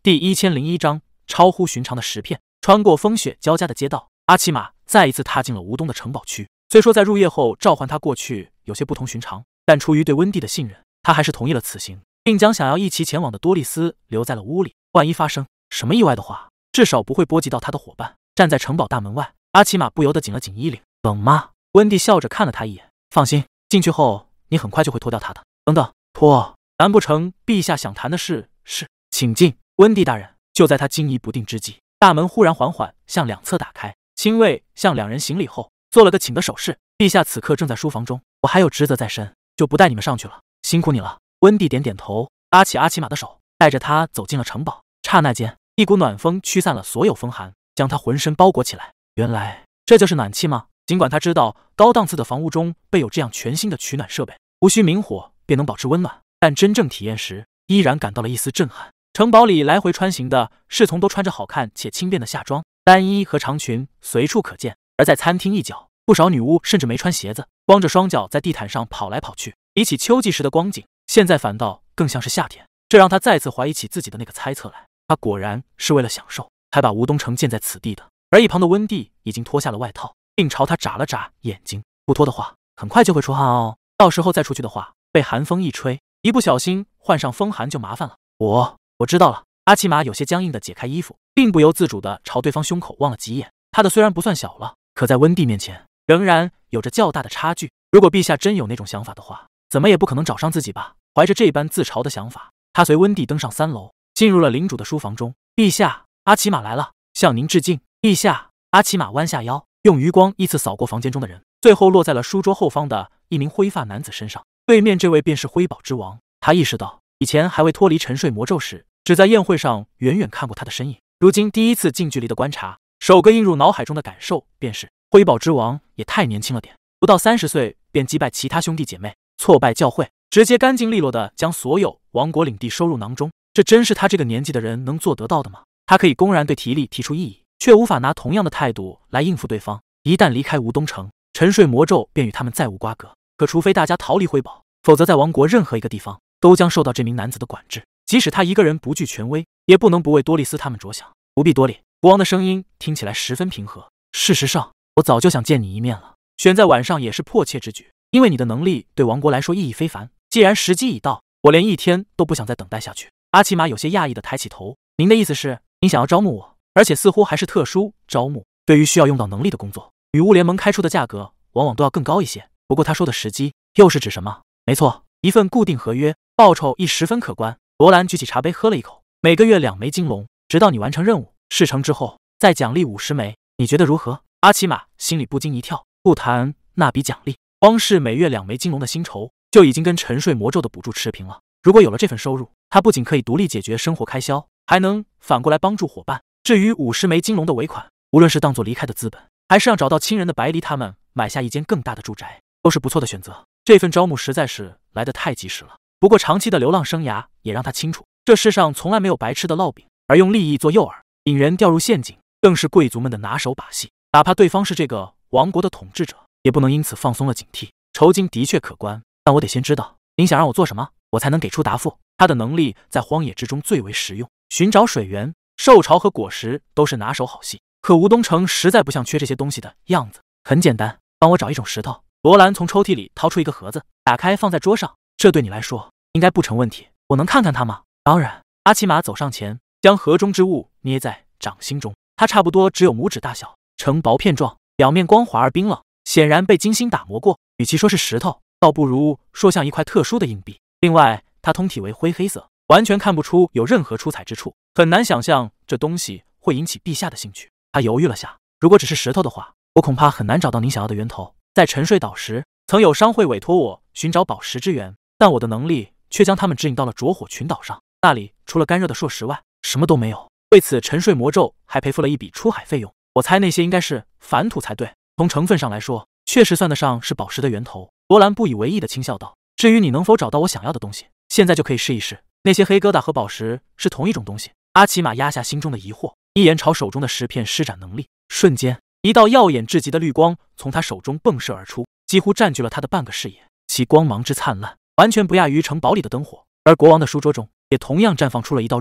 第1001章超乎寻常的石片。穿过风雪交加的街道，阿奇玛再一次踏进了吴东的城堡区。虽说在入夜后召唤他过去有些不同寻常，但出于对温蒂的信任，他还是同意了此行，并将想要一起前往的多丽丝留在了屋里。万一发生什么意外的话，至少不会波及到他的伙伴。站在城堡大门外，阿奇玛不由得紧了紧衣领。冷吗？温蒂笑着看了他一眼。放心，进去后你很快就会脱掉它的。等等，脱？难不成陛下想谈的是？请进，温蒂大人。就在他惊疑不定之际，大门忽然缓缓向两侧打开，亲卫向两人行礼后，做了个请的手势。陛下此刻正在书房中，我还有职责在身，就不带你们上去了，辛苦你了。温蒂点点头，拉起阿奇玛的手，带着他走进了城堡。刹那间，一股暖风驱散了所有风寒，将他浑身包裹起来。原来这就是暖气吗？尽管他知道高档次的房屋中备有这样全新的取暖设备，无需明火便能保持温暖，但真正体验时，依然感到了一丝震撼。城堡里来回穿行的侍从都穿着好看且轻便的夏装，单衣和长裙随处可见。而在餐厅一角，不少女巫甚至没穿鞋子，光着双脚在地毯上跑来跑去。比起秋季时的光景，现在反倒更像是夏天，这让他再次怀疑起自己的那个猜测来。他果然是为了享受，才把吴东城建在此地的。而一旁的温蒂已经脱下了外套，并朝他眨了眨眼睛。不脱的话，很快就会出汗哦，到时候再出去的话，被寒风一吹，一不小心患上风寒就麻烦了。我知道了。阿奇玛有些僵硬地解开衣服，并不由自主地朝对方胸口望了几眼。他的虽然不算小了，可在温蒂面前仍然有着较大的差距。如果陛下真有那种想法的话，怎么也不可能找上自己吧。怀着这般自嘲的想法，他随温蒂登上3楼，进入了领主的书房中。陛下，阿奇玛来了，向您致敬。陛下。阿奇玛弯下腰，用余光依次扫过房间中的人，最后落在了书桌后方的一名灰发男子身上。对面这位便是辉宝之王。他意识到以前还未脱离沉睡魔咒时，只在宴会上远远看过他的身影，如今第一次近距离的观察，首个映入脑海中的感受便是辉宝之王也太年轻了点，不到30岁便击败其他兄弟姐妹，挫败教会，直接干净利落的将所有王国领地收入囊中。这真是他这个年纪的人能做得到的吗？他可以公然对提利提出异议，却无法拿同样的态度来应付对方。一旦离开吴东城，沉睡魔咒便与他们再无瓜葛。可除非大家逃离辉宝，否则在王国任何一个地方都将受到这名男子的管制。即使他一个人不惧权威，也不能不为多丽丝他们着想。不必多礼。国王的声音听起来十分平和。事实上，我早就想见你一面了，选在晚上也是迫切之举，因为你的能力对王国来说意义非凡。既然时机已到，我连一天都不想再等待下去。阿奇玛有些讶异的抬起头，您的意思是，您想要招募我，而且似乎还是特殊招募？对于需要用到能力的工作，女巫联盟开出的价格往往都要更高一些。不过他说的时机又是指什么？没错，一份固定合约，报酬亦十分可观。罗兰举起茶杯喝了一口，每个月2枚金龙，直到你完成任务，事成之后再奖励50枚，你觉得如何？阿奇玛心里不禁一跳，不谈那笔奖励，光是每月2枚金龙的薪酬就已经跟沉睡魔咒的补助持平了。如果有了这份收入，他不仅可以独立解决生活开销，还能反过来帮助伙伴。至于50枚金龙的尾款，无论是当做离开的资本，还是让找到亲人的白离他们买下一间更大的住宅，都是不错的选择。这份招募实在是来得太及时了。不过长期的流浪生涯也让他清楚，这世上从来没有白吃的烙饼，而用利益做诱饵，引人掉入陷阱，更是贵族们的拿手把戏。哪怕对方是这个王国的统治者，也不能因此放松了警惕。酬金的确可观，但我得先知道您想让我做什么，我才能给出答复。他的能力在荒野之中最为实用，寻找水源、兽巢和果实都是拿手好戏。可吴东城实在不像缺这些东西的样子。很简单，帮我找一种石头。罗兰从抽屉里掏出一个盒子，打开放在桌上。这对你来说应该不成问题，我能看看它吗？当然。阿奇玛走上前，将盒中之物捏在掌心中，它差不多只有拇指大小，呈薄片状，表面光滑而冰冷，显然被精心打磨过。与其说是石头，倒不如说像一块特殊的硬币。另外，它通体为灰黑色，完全看不出有任何出彩之处，很难想象这东西会引起陛下的兴趣。他犹豫了下，如果只是石头的话，我恐怕很难找到您想要的源头。在沉睡岛时，曾有商会委托我寻找宝石之源，但我的能力却将他们指引到了灼火群岛上，那里除了干热的硕石外，什么都没有。为此，沉睡魔咒还赔付了一笔出海费用。我猜那些应该是凡土才对，从成分上来说，确实算得上是宝石的源头。罗兰不以为意地轻笑道：“至于你能否找到我想要的东西，现在就可以试一试。那些黑疙瘩和宝石是同一种东西。”阿奇玛压下心中的疑惑，一眼朝手中的石片施展能力，瞬间，一道耀眼至极的绿光从他手中迸射而出，几乎占据了他的半个视野。其光芒之灿烂，完全不亚于城堡里的灯火。而国王的书桌中也同样绽放出了一道绿光，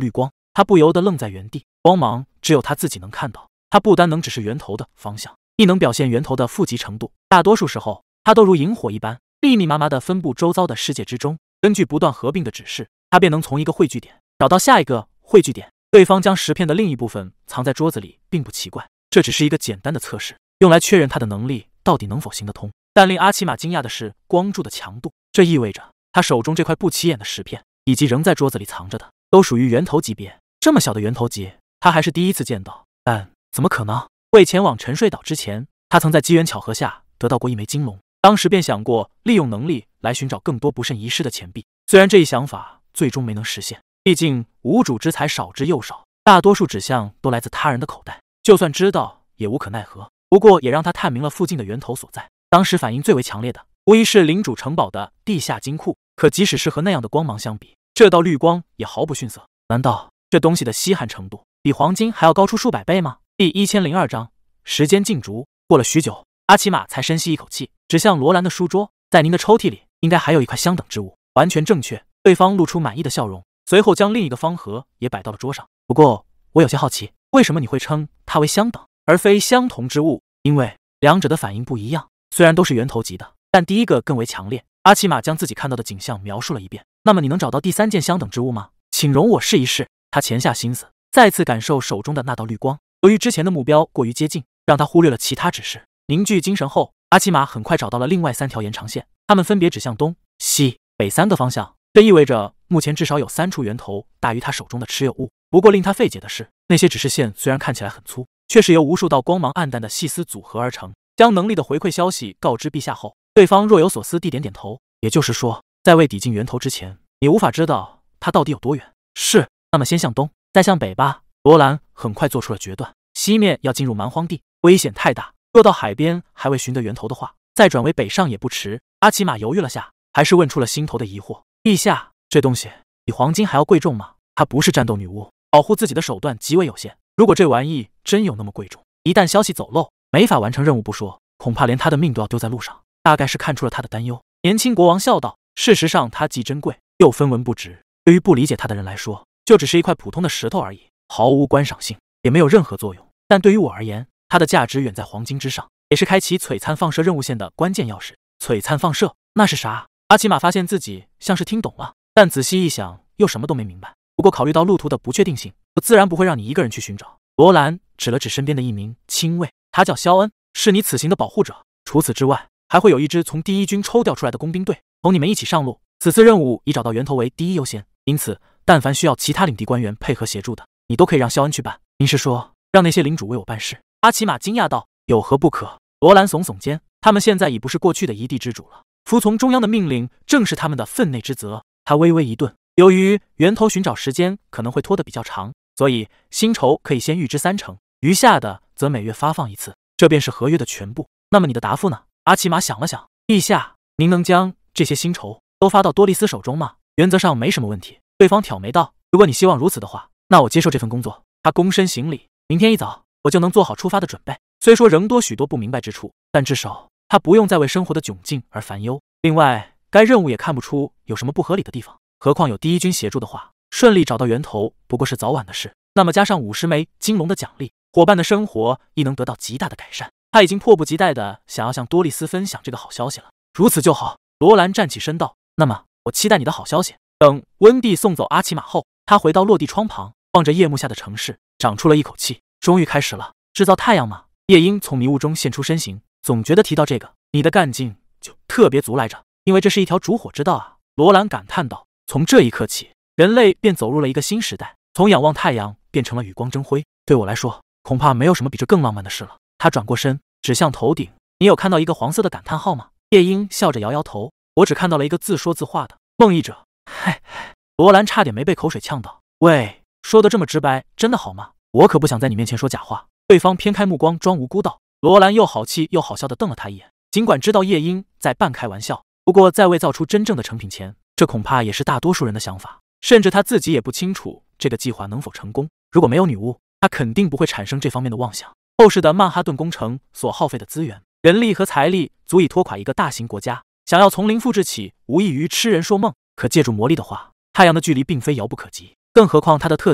他不由得愣在原地。光芒只有他自己能看到，它不单能指示源头的方向，亦能表现源头的富集程度。大多数时候，它都如萤火一般，密密麻麻地分布周遭的世界之中。根据不断合并的指示，它便能从一个汇聚点找到下一个汇聚点。对方将石片的另一部分藏在桌子里，并不奇怪，这只是一个简单的测试，用来确认他的能力到底能否行得通。但令阿奇玛惊讶的是光柱的强度，这意味着他手中这块不起眼的石片，以及仍在桌子里藏着的，都属于源头级别。这么小的源头级，他还是第一次见到。但怎么可能？未前往沉睡岛之前，他曾在机缘巧合下得到过一枚金龙，当时便想过利用能力来寻找更多不慎遗失的钱币。虽然这一想法最终没能实现，毕竟无主之财少之又少，大多数指向都来自他人的口袋，就算知道也无可奈何。不过也让他探明了附近的源头所在。当时反应最为强烈的，无疑是领主城堡的地下金库。可即使是和那样的光芒相比，这道绿光也毫不逊色。难道这东西的稀罕程度比黄金还要高出数百倍吗？第1002章，时间竞逐。过了许久，阿奇玛才深吸一口气，指向罗兰的书桌，在您的抽屉里应该还有一块相等之物。完全正确。对方露出满意的笑容，随后将另一个方盒也摆到了桌上。不过我有些好奇，为什么你会称它为相等而非相同之物？因为两者的反应不一样，虽然都是源头级的，但第一个更为强烈。阿奇玛将自己看到的景象描述了一遍。那么你能找到第三件相等之物吗？请容我试一试。他潜下心思，再次感受手中的那道绿光。由于之前的目标过于接近，让他忽略了其他指示。凝聚精神后，阿奇玛很快找到了另外3条延长线，它们分别指向东、西、北3个方向。这意味着目前至少有3处源头大于他手中的持有物。不过令他费解的是，那些指示线虽然看起来很粗，却是由无数道光芒暗淡的细丝组合而成。将能力的回馈消息告知陛下后，对方若有所思地点点头。也就是说，在未抵近源头之前，你无法知道它到底有多远。是，那么先向东，再向北吧。罗兰很快做出了决断。西面要进入蛮荒地，危险太大。若到海边还未寻得源头的话，再转为北上也不迟。阿奇玛犹豫了下，还是问出了心头的疑惑：陛下，这东西比黄金还要贵重吗？她不是战斗女巫，保护自己的手段极为有限。如果这玩意真有那么贵重，一旦消息走漏，没法完成任务不说，恐怕连她的命都要丢在路上。大概是看出了他的担忧，年轻国王笑道：事实上，它既珍贵又分文不值。对于不理解他的人来说，就只是一块普通的石头而已，毫无观赏性，也没有任何作用。但对于我而言，它的价值远在黄金之上，也是开启璀璨放射任务线的关键钥匙。璀璨放射，那是啥？阿奇玛发现自己像是听懂了，但仔细一想，又什么都没明白。不过考虑到路途的不确定性，我自然不会让你一个人去寻找。罗兰指了指身边的一名亲卫，他叫肖恩，是你此行的保护者。除此之外，还会有一支从第1军抽调出来的工兵队，同你们一起上路。此次任务以找到源头为第一优先，因此但凡需要其他领地官员配合协助的，你都可以让肖恩去办。您是说让那些领主为我办事？阿奇玛惊讶道。有何不可？罗兰耸耸肩，他们现在已不是过去的一地之主了，服从中央的命令正是他们的分内之责。他微微一顿，由于源头寻找时间可能会拖得比较长，所以薪酬可以先预支30%，余下的则每月发放1次，这便是合约的全部。那么你的答复呢？阿奇玛想了想，陛下，您能将这些薪酬都发到多丽丝手中吗？原则上没什么问题。对方挑眉道，如果你希望如此的话，那我接受这份工作。他躬身行礼，明天一早我就能做好出发的准备。虽说仍多许多不明白之处，但至少他不用再为生活的窘境而烦忧。另外，该任务也看不出有什么不合理的地方，何况有第1军协助的话，顺利找到源头不过是早晚的事。那么加上50枚金龙的奖励，伙伴的生活亦能得到极大的改善。他已经迫不及待地想要向多丽丝分享这个好消息了。如此就好。罗兰站起身道，那么我期待你的好消息。等温蒂送走阿奇玛后，他回到落地窗旁，望着夜幕下的城市，长出了一口气。终于开始了。制造太阳吗？夜莺从迷雾中现出身形，总觉得提到这个，你的干劲就特别足来着，因为这是一条烛火之道啊。罗兰感叹道。从这一刻起，人类便走入了一个新时代，从仰望太阳变成了与光争辉。对我来说，恐怕没有什么比这更浪漫的事了。他转过身，指向头顶。你有看到一个黄色的感叹号吗？夜莺笑着摇摇头。我只看到了一个自说自话的梦呓者。嗨，罗兰差点没被口水呛到。喂，说的这么直白，真的好吗？我可不想在你面前说假话。对方偏开目光，装无辜道。罗兰又好气又好笑地瞪了他一眼，尽管知道夜莺在半开玩笑，不过在未造出真正的成品前，这恐怕也是大多数人的想法。甚至他自己也不清楚这个计划能否成功。如果没有女巫，他肯定不会产生这方面的妄想。后世的曼哈顿工程所耗费的资源、人力和财力，足以拖垮一个大型国家。想要从零复制起，无异于痴人说梦。可借助魔力的话，太阳的距离并非遥不可及，更何况它的特点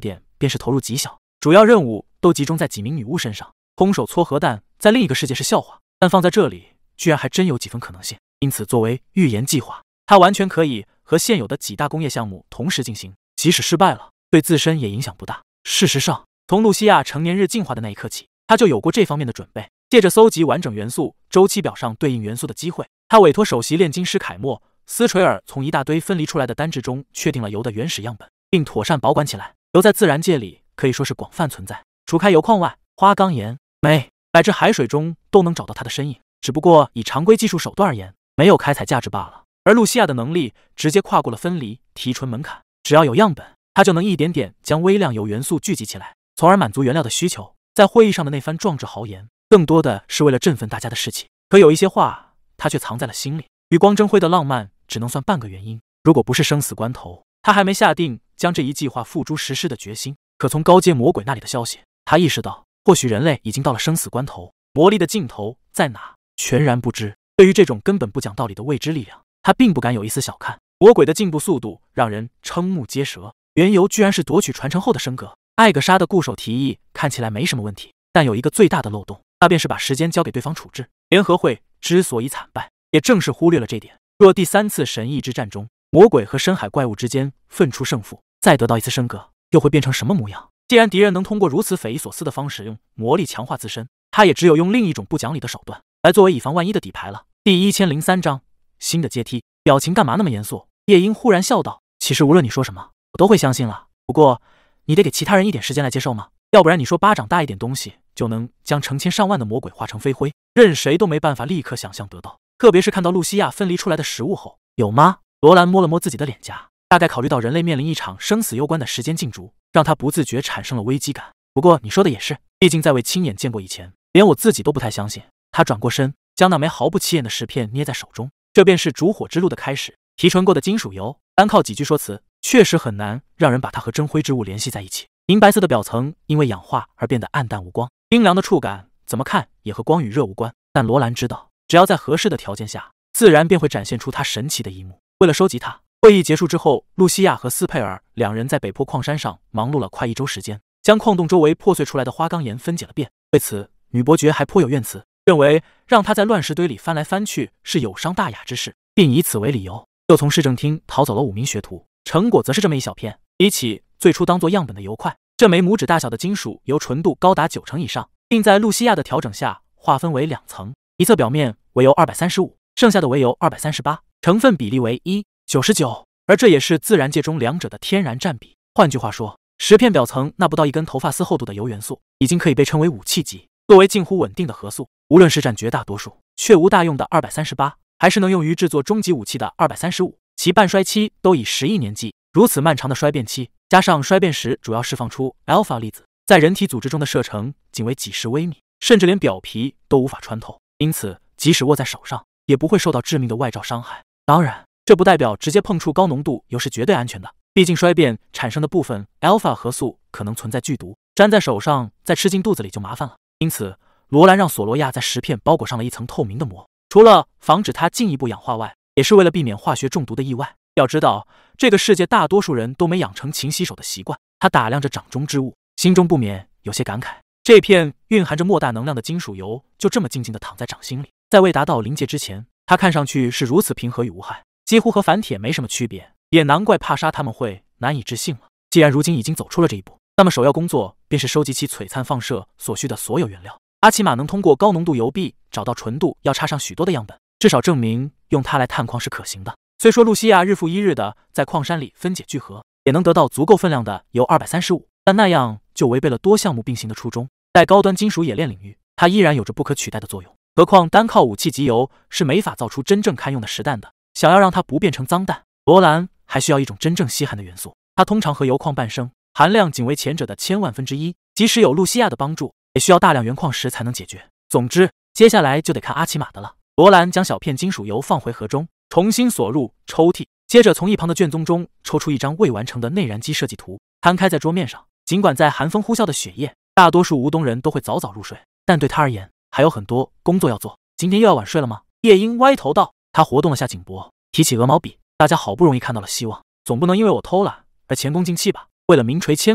便是投入极小，主要任务都集中在几名女巫身上。空手搓核弹在另一个世界是笑话，但放在这里居然还真有几分可能性。因此，作为预言计划，它完全可以和现有的几大工业项目同时进行，即使失败了，对自身也影响不大。事实上，从露西亚成年日进化的那一刻起，他就有过这方面的准备。借着搜集完整元素周期表上对应元素的机会，他委托首席炼金师凯莫·斯垂尔从一大堆分离出来的单质中确定了铀的原始样本，并妥善保管起来。铀在自然界里可以说是广泛存在，除开铀矿外，花岗岩、镁乃至海水中都能找到它的身影，只不过以常规技术手段而言，没有开采价值罢了。而露西亚的能力直接跨过了分离、提纯门槛，只要有样本，他就能一点点将微量铀元素聚集起来，从而满足原料的需求。在会议上的那番壮志豪言，更多的是为了振奋大家的士气，可有一些话他却藏在了心里。与光争辉的浪漫只能算半个原因，如果不是生死关头，他还没下定将这一计划付诸实施的决心。可从高阶魔鬼那里的消息，他意识到或许人类已经到了生死关头，魔力的尽头在哪，全然不知。对于这种根本不讲道理的未知力量，他并不敢有一丝小看。魔鬼的进步速度让人瞠目结舌，缘由居然是夺取传承后的升格。艾格莎的固守提议看起来没什么问题，但有一个最大的漏洞，那便是把时间交给对方处置。联合会之所以惨败，也正是忽略了这点。若第3次神域之战中，魔鬼和深海怪物之间分出胜负，再得到一次升格，又会变成什么模样？既然敌人能通过如此匪夷所思的方式用魔力强化自身，他也只有用另一种不讲理的手段来作为以防万一的底牌了。第1003章新的阶梯。表情干嘛那么严肃？夜莺忽然笑道：“其实无论你说什么，我都会相信了。不过你得给其他人一点时间来接受吗？要不然你说巴掌大一点东西就能将成千上万的魔鬼化成飞灰，任谁都没办法立刻想象得到。特别是看到露西亚分离出来的食物后，有吗？”罗兰摸了摸自己的脸颊，大概考虑到人类面临一场生死攸关的时间竞逐，让他不自觉产生了危机感。不过你说的也是，毕竟在未亲眼见过以前，连我自己都不太相信。他转过身，将那枚毫不起眼的石片捏在手中。这便是烛火之路的开始。提纯过的金属铀，单靠几句说辞，确实很难让人把它和真灰之物联系在一起。银白色的表层因为氧化而变得暗淡无光，冰凉的触感怎么看也和光与热无关。但罗兰知道，只要在合适的条件下，自然便会展现出它神奇的一幕。为了收集它，会议结束之后，露西亚和斯佩尔两人在北坡矿山上忙碌了快1周时间，将矿洞周围破碎出来的花岗岩分解了遍。为此，女伯爵还颇有怨词，认为让他在乱石堆里翻来翻去是有伤大雅之事，并以此为理由，又从市政厅逃走了5名学徒。成果则是这么一小片。比起最初当作样本的铀块，这枚拇指大小的金属铀纯度高达90%以上，并在露西亚的调整下划分为2层，一侧表面为铀235，剩下的为铀238，成分比例为1:99，而这也是自然界中两者的天然占比。换句话说，石片表层那不到1根头发丝厚度的铀元素，已经可以被称为武器级。作为近乎稳定的核素，无论是占绝大多数却无大用的238，还是能用于制作终极武器的235，其半衰期都以10亿年计。如此漫长的衰变期，加上衰变时主要释放出 alpha 粒子，在人体组织中的射程仅为几十微米，甚至连表皮都无法穿透，因此即使握在手上，也不会受到致命的外罩伤害。当然，这不代表直接碰触高浓度铀是绝对安全的，毕竟衰变产生的部分 alpha 核素可能存在剧毒，粘在手上再吃进肚子里就麻烦了。因此，罗兰让索罗亚在石片包裹上了一层透明的膜，除了防止它进一步氧化外，也是为了避免化学中毒的意外。要知道，这个世界大多数人都没养成勤洗手的习惯。他打量着掌中之物，心中不免有些感慨。这片蕴含着莫大能量的金属铀就这么静静地躺在掌心里，在未达到临界之前，它看上去是如此平和与无害，几乎和反铁没什么区别，也难怪帕莎他们会难以置信了。既然如今已经走出了这一步，那么首要工作便是收集其璀璨放射所需的所有原料。阿奇玛能通过高浓度铀壁找到纯度要差上许多的样本，至少证明用它来探矿是可行的。虽说露西亚日复一日的在矿山里分解聚合，也能得到足够分量的铀235，但那样就违背了多项目并行的初衷。在高端金属冶炼领域，它依然有着不可取代的作用。何况单靠武器级铀是没法造出真正堪用的实弹的。想要让它不变成脏弹，罗兰还需要一种真正稀罕的元素，它通常和铀矿伴生，含量仅为前者的1000万分之一。即使有露西亚的帮助，也需要大量原矿石才能解决。总之，接下来就得看阿奇玛的了。罗兰将小片金属铀放回盒中，重新锁入抽屉，接着从一旁的卷宗中抽出一张未完成的内燃机设计图，摊开在桌面上。尽管在寒风呼啸的雪夜，大多数吴东人都会早早入睡，但对他而言还有很多工作要做。今天又要晚睡了吗？夜莺歪头道。他活动了下颈脖，提起鹅毛笔。大家好不容易看到了希望，总不能因为我偷懒而前功尽弃吧？为了名垂千古，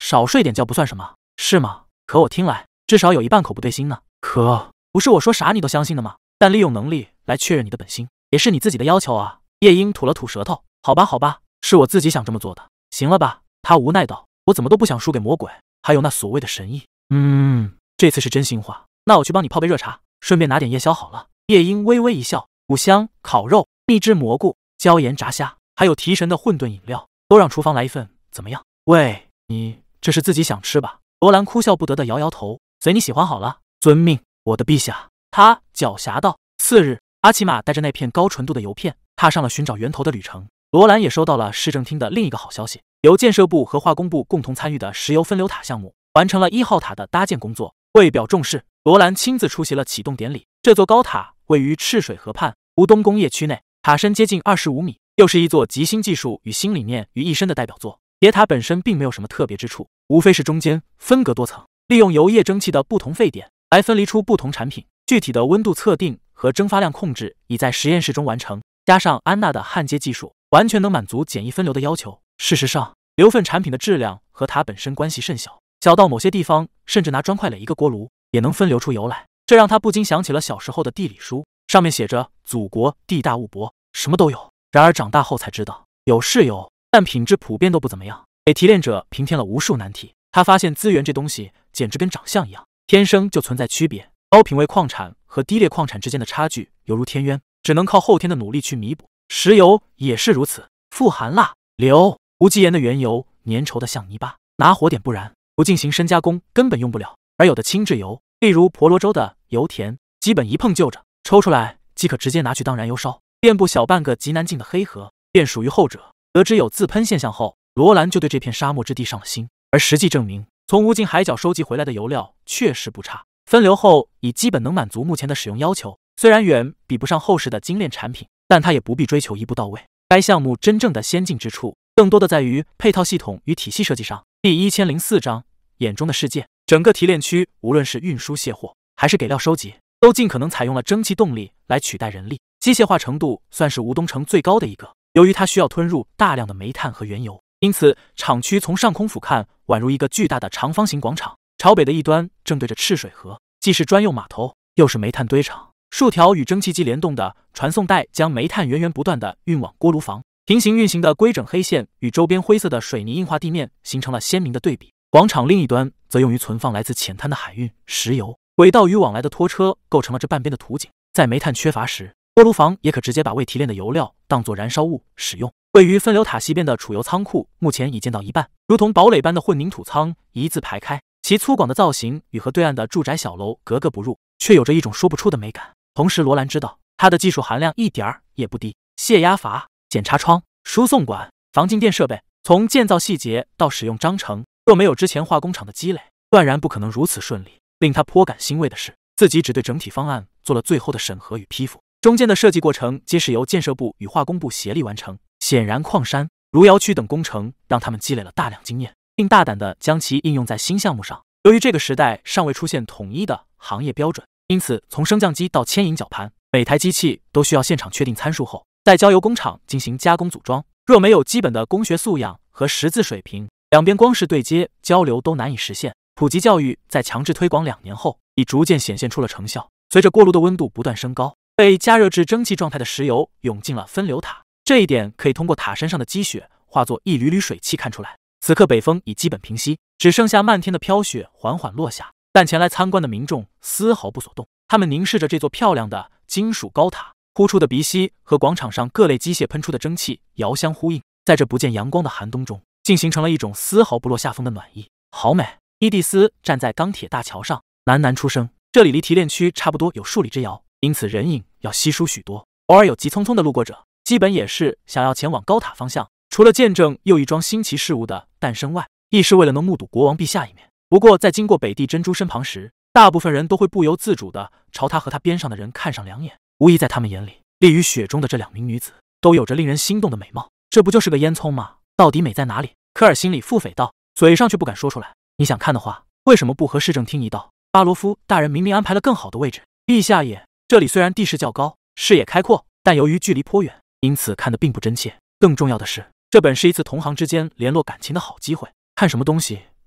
少睡点觉不算什么，是吗？可我听来至少有一半口不对心呢。可不是我说啥你都相信的吗？但利用能力来确认你的本心，也是你自己的要求啊。夜莺吐了吐舌头，好吧好吧，是我自己想这么做的，行了吧？他无奈道，我怎么都不想输给魔鬼，还有那所谓的神医。这次是真心话，那我去帮你泡杯热茶，顺便拿点夜宵好了。夜莺微微一笑，五香、烤肉、蜜汁蘑菇、椒盐炸虾，还有提神的混沌饮料，都让厨房来一份，怎么样？喂，你这是自己想吃吧？罗兰哭笑不得的摇摇头，随你喜欢好了。遵命，我的陛下。他狡黠道。次日，阿奇玛带着那片高纯度的邮片，踏上了寻找源头的旅程。罗兰也收到了市政厅的另一个好消息，由建设部和化工部共同参与的石油分流塔项目完成了1号塔的搭建工作。为表重视，罗兰亲自出席了启动典礼。这座高塔位于赤水河畔吴东工业区内，塔身接近25米，又是一座集新技术与新理念于一身的代表作。铁塔本身并没有什么特别之处，无非是中间分隔多层，利用油液蒸汽的不同沸点来分离出不同产品。具体的温度测定和蒸发量控制已在实验室中完成，加上安娜的焊接技术，完全能满足简易分流的要求。事实上，流份产品的质量和塔本身关系甚小，小到某些地方甚至拿砖块垒一个锅炉也能分流出油来。这让他不禁想起了小时候的地理书，上面写着祖国地大物博，什么都有。然而长大后才知道，有是有，但品质普遍都不怎么样，给提炼者平添了无数难题。他发现资源这东西简直跟长相一样，天生就存在区别。高品位矿产和低劣矿产之间的差距犹如天渊，只能靠后天的努力去弥补。石油也是如此，富含钠、硫、无机盐的原油粘稠的像泥巴，拿火点不燃，不进行深加工根本用不了。而有的轻质油，例如婆罗洲的油田，基本一碰就着，抽出来即可直接拿去当燃油烧，遍布小半个极南境的黑河便属于后者。得知有自喷现象后，罗兰就对这片沙漠之地上了心。而实际证明，从无尽海角收集回来的油料确实不差，分流后已基本能满足目前的使用要求。虽然远比不上后世的精炼产品，但它也不必追求一步到位。该项目真正的先进之处，更多的在于配套系统与体系设计上。第1004章，眼中的世界。整个提炼区无论是运输卸货还是给料收集，都尽可能采用了蒸汽动力来取代人力，机械化程度算是吴东城最高的一个。由于它需要吞入大量的煤炭和原油，因此厂区从上空俯瞰宛如一个巨大的长方形广场，朝北的一端正对着赤水河，既是专用码头，又是煤炭堆场。数条与蒸汽机联动的传送带将煤炭源源不断地运往锅炉房，平行运行的规整黑线与周边灰色的水泥硬化地面形成了鲜明的对比。广场另一端则用于存放来自浅滩的海运、石油。轨道与往来的拖车构成了这半边的图景。在煤炭缺乏时，锅炉房也可直接把未提炼的油料当作燃烧物使用。位于分流塔西边的储油仓库目前已建到一半，如同堡垒般的混凝土舱一字排开，其粗犷的造型与和对岸的住宅小楼格格不入，却有着一种说不出的美感。同时罗兰知道，它的技术含量一点儿也不低。泄压阀、检查窗、输送管、防静电设备，从建造细节到使用章程，若没有之前化工厂的积累，断然不可能如此顺利。令他颇感欣慰的是，自己只对整体方案做了最后的审核与批复，中间的设计过程皆是由建设部与化工部协力完成。显然矿山、如窑区等工程让他们积累了大量经验，并大胆地将其应用在新项目上。由于这个时代尚未出现统一的行业标准，因此从升降机到牵引绞盘，每台机器都需要现场确定参数后，再交由工厂进行加工组装。若没有基本的工学素养和识字水平，两边光是对接交流都难以实现。普及教育在强制推广2年后，已逐渐显现出了成效。随着锅炉的温度不断升高，被加热至蒸汽状态的石油涌进了分流塔，这一点可以通过塔身上的积雪化作一缕缕水汽看出来。此刻北风已基本平息，只剩下漫天的飘雪缓缓落下，但前来参观的民众丝毫不所动。他们凝视着这座漂亮的金属高塔，呼出的鼻息和广场上各类机械喷出的蒸汽遥相呼应，在这不见阳光的寒冬中，竟形成了一种丝毫不落下风的暖意。好美！伊蒂斯站在钢铁大桥上，喃喃出声。这里离提炼区差不多有数里之遥，因此人影要稀疏许多。偶尔有急匆匆的路过者，基本也是想要前往高塔方向，除了见证又一桩新奇事物的诞生外，亦是为了能目睹国王陛下一面。不过在经过北地珍珠身旁时，大部分人都会不由自主地朝他和他边上的人看上2眼，无疑在他们眼里，立于雪中的这2名女子都有着令人心动的美貌。这不就是个烟囱吗？到底美在哪里？科尔心里腹诽道，嘴上却不敢说出来。你想看的话，为什么不和市政厅一道？巴罗夫大人明明安排了更好的位置。陛下也，这里虽然地势较高，视野开阔，但由于距离颇远，因此看得并不真切。更重要的是，这本是一次同行之间联络感情的好机会。看什么东西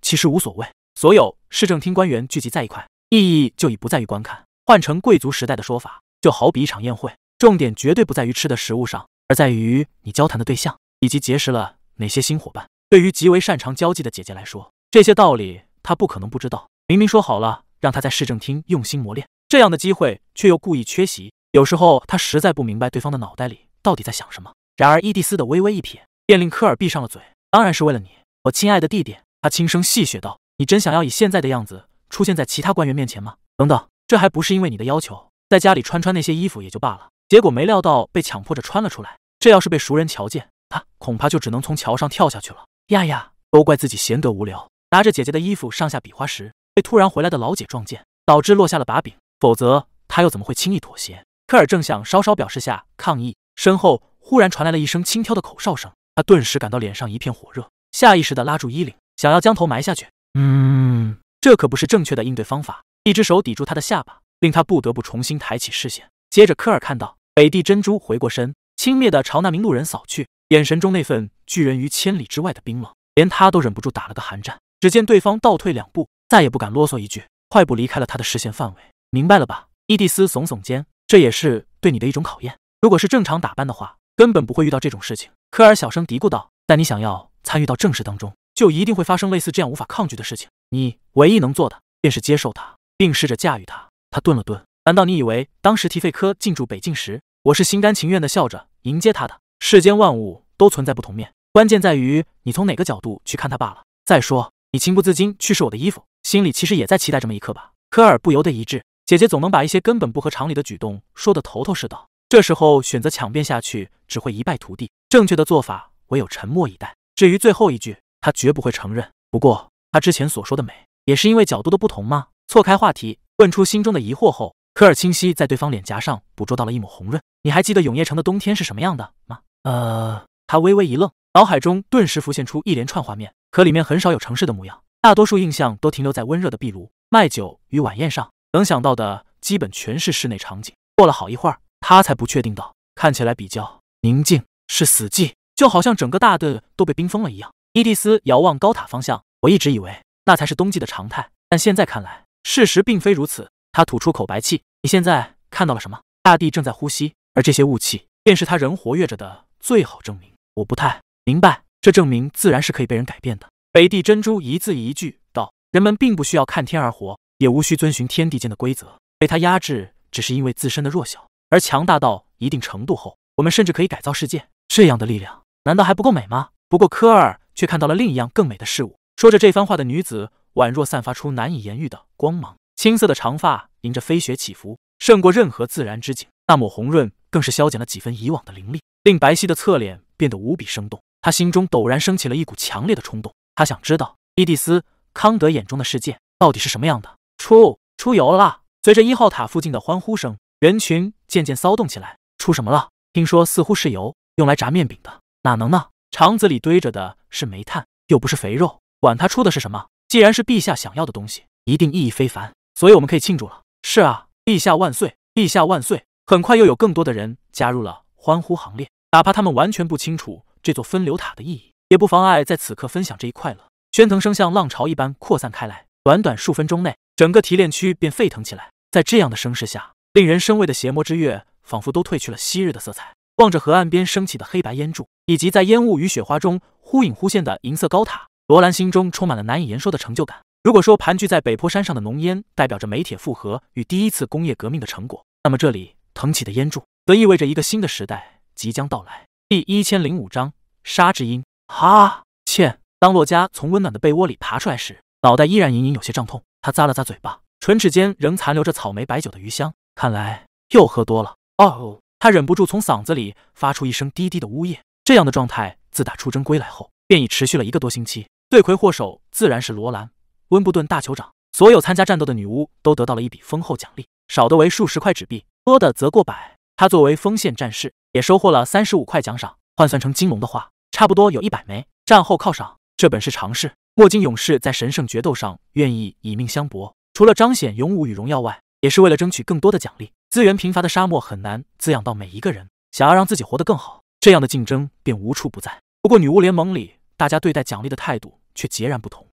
其实无所谓。所有市政厅官员聚集在一块，意义就已不在于观看。换成贵族时代的说法，就好比一场宴会，重点绝对不在于吃的食物上，而在于你交谈的对象以及结识了哪些新伙伴。对于极为擅长交际的姐姐来说，这些道理她不可能不知道。明明说好了让她在市政厅用心磨练，这样的机会却又故意缺席。有时候她实在不明白对方的脑袋里到底在想什么。然而伊蒂丝的微微一瞥，便令科尔闭上了嘴。当然是为了你，我亲爱的弟弟，他轻声戏谑道。你真想要以现在的样子出现在其他官员面前吗？等等，这还不是因为你的要求，在家里穿那些衣服也就罢了，结果没料到被强迫着穿了出来。这要是被熟人瞧见，他恐怕就只能从桥上跳下去了。呀呀，都怪自己闲得无聊，拿着姐姐的衣服上下比划时，被突然回来的老姐撞见，导致落下了把柄，否则他又怎么会轻易妥协？科尔正想稍稍表示下抗议，身后忽然传来了一声轻佻的口哨声，他顿时感到脸上一片火热，下意识地拉住衣领，想要将头埋下去。这可不是正确的应对方法。一只手抵住他的下巴，令他不得不重新抬起视线。接着科尔看到北地珍珠回过身，轻蔑地朝那名路人扫去，眼神中那份拒人于千里之外的冰冷，连他都忍不住打了个寒战。只见对方倒退2步，再也不敢啰嗦一句，快步离开了他的视线范围。明白了吧？伊蒂丝耸耸肩，这也是对你的一种考验。如果是正常打扮的话，根本不会遇到这种事情。科尔小声嘀咕道，但你想要参与到正事当中，就一定会发生类似这样无法抗拒的事情。你唯一能做的便是接受它，并试着驾驭它。他顿了顿，难道你以为当时提费科进驻北境时，我是心甘情愿地笑着迎接他的？世间万物都存在不同面，关键在于你从哪个角度去看它罢了。再说，你情不自禁去试我的衣服，心里其实也在期待这么一刻吧？科尔不由得一滞，姐姐总能把一些根本不合常理的举动说得头头是道，这时候选择强辩下去，只会一败涂地。正确的做法唯有沉默以待。至于最后一句，他绝不会承认。不过他之前所说的美，也是因为角度的不同吗？错开话题，问出心中的疑惑后，科尔清晰在对方脸颊上捕捉到了一抹红润。你还记得永夜城的冬天是什么样的吗？他微微一愣，脑海中顿时浮现出一连串画面，可里面很少有城市的模样，大多数印象都停留在温热的壁炉、麦酒与晚宴上，能想到的基本全是室内场景。过了好一会儿，他才不确定道，看起来比较宁静，是死寂，就好像整个大的都被冰封了一样。伊蒂丝遥望高塔方向，我一直以为那才是冬季的常态，但现在看来，事实并非如此。他吐出口白气，你现在看到了什么？大地正在呼吸，而这些雾气便是他人活跃着的最好证明。我不太明白，这证明自然是可以被人改变的。北地珍珠一字一句道，人们并不需要看天而活，也无需遵循天地间的规则，被他压制只是因为自身的弱小，而强大到一定程度后，我们甚至可以改造世界。这样的力量难道还不够美吗？不过科尔却看到了另一样更美的事物。说着这番话的女子宛若散发出难以言喻的光芒，青色的长发迎着飞雪起伏，胜过任何自然之景。那抹红润更是消减了几分以往的凌厉，令白皙的侧脸变得无比生动。他心中陡然升起了一股强烈的冲动，他想知道伊蒂丝·康德眼中的世界到底是什么样的。出游了！随着1号塔附近的欢呼声，人群渐渐骚动起来。出什么了？听说似乎是油，用来炸面饼的。哪能呢？肠子里堆着的是煤炭，又不是肥肉。管他出的是什么，既然是陛下想要的东西，一定意义非凡，所以我们可以庆祝了。是啊，陛下万岁，陛下万岁！很快又有更多的人加入了欢呼行列，哪怕他们完全不清楚这座分流塔的意义，也不妨碍在此刻分享这一快乐。喧腾声像浪潮一般扩散开来，短短数分钟内，整个提炼区便沸腾起来。在这样的声势下，令人生畏的邪魔之月仿佛都褪去了昔日的色彩。望着河岸边升起的黑白烟柱，以及在烟雾与雪花中忽隐忽现的银色高塔，罗兰心中充满了难以言说的成就感。如果说盘踞在北坡山上的浓烟代表着煤铁复合与第一次工业革命的成果，那么这里腾起的烟柱则意味着一个新的时代即将到来。第1005章沙之音。欠。当洛迦从温暖的被窝里爬出来时，脑袋依然隐隐有些胀痛。他咂了咂嘴巴，唇齿间仍残留着草莓白酒的余香，看来又喝多了。他忍不住从嗓子里发出一声低低的呜咽。这样的状态自打出征归来后便已持续了1个多星期。罪魁祸首自然是罗兰，温布顿大酋长。所有参加战斗的女巫都得到了一笔丰厚奖励，少的为数十块纸币，多的则过百。他作为锋线战士，也收获了35块奖赏，换算成金龙的话，差不多有100枚。战后犒赏，这本是常事。墨金勇士在神圣决斗上愿意以命相搏，除了彰显勇武与荣耀外，也是为了争取更多的奖励。资源贫乏的沙漠很难滋养到每一个人，想要让自己活得更好，这样的竞争便无处不在。不过女巫联盟里，大家对待奖励的态度却截然不同。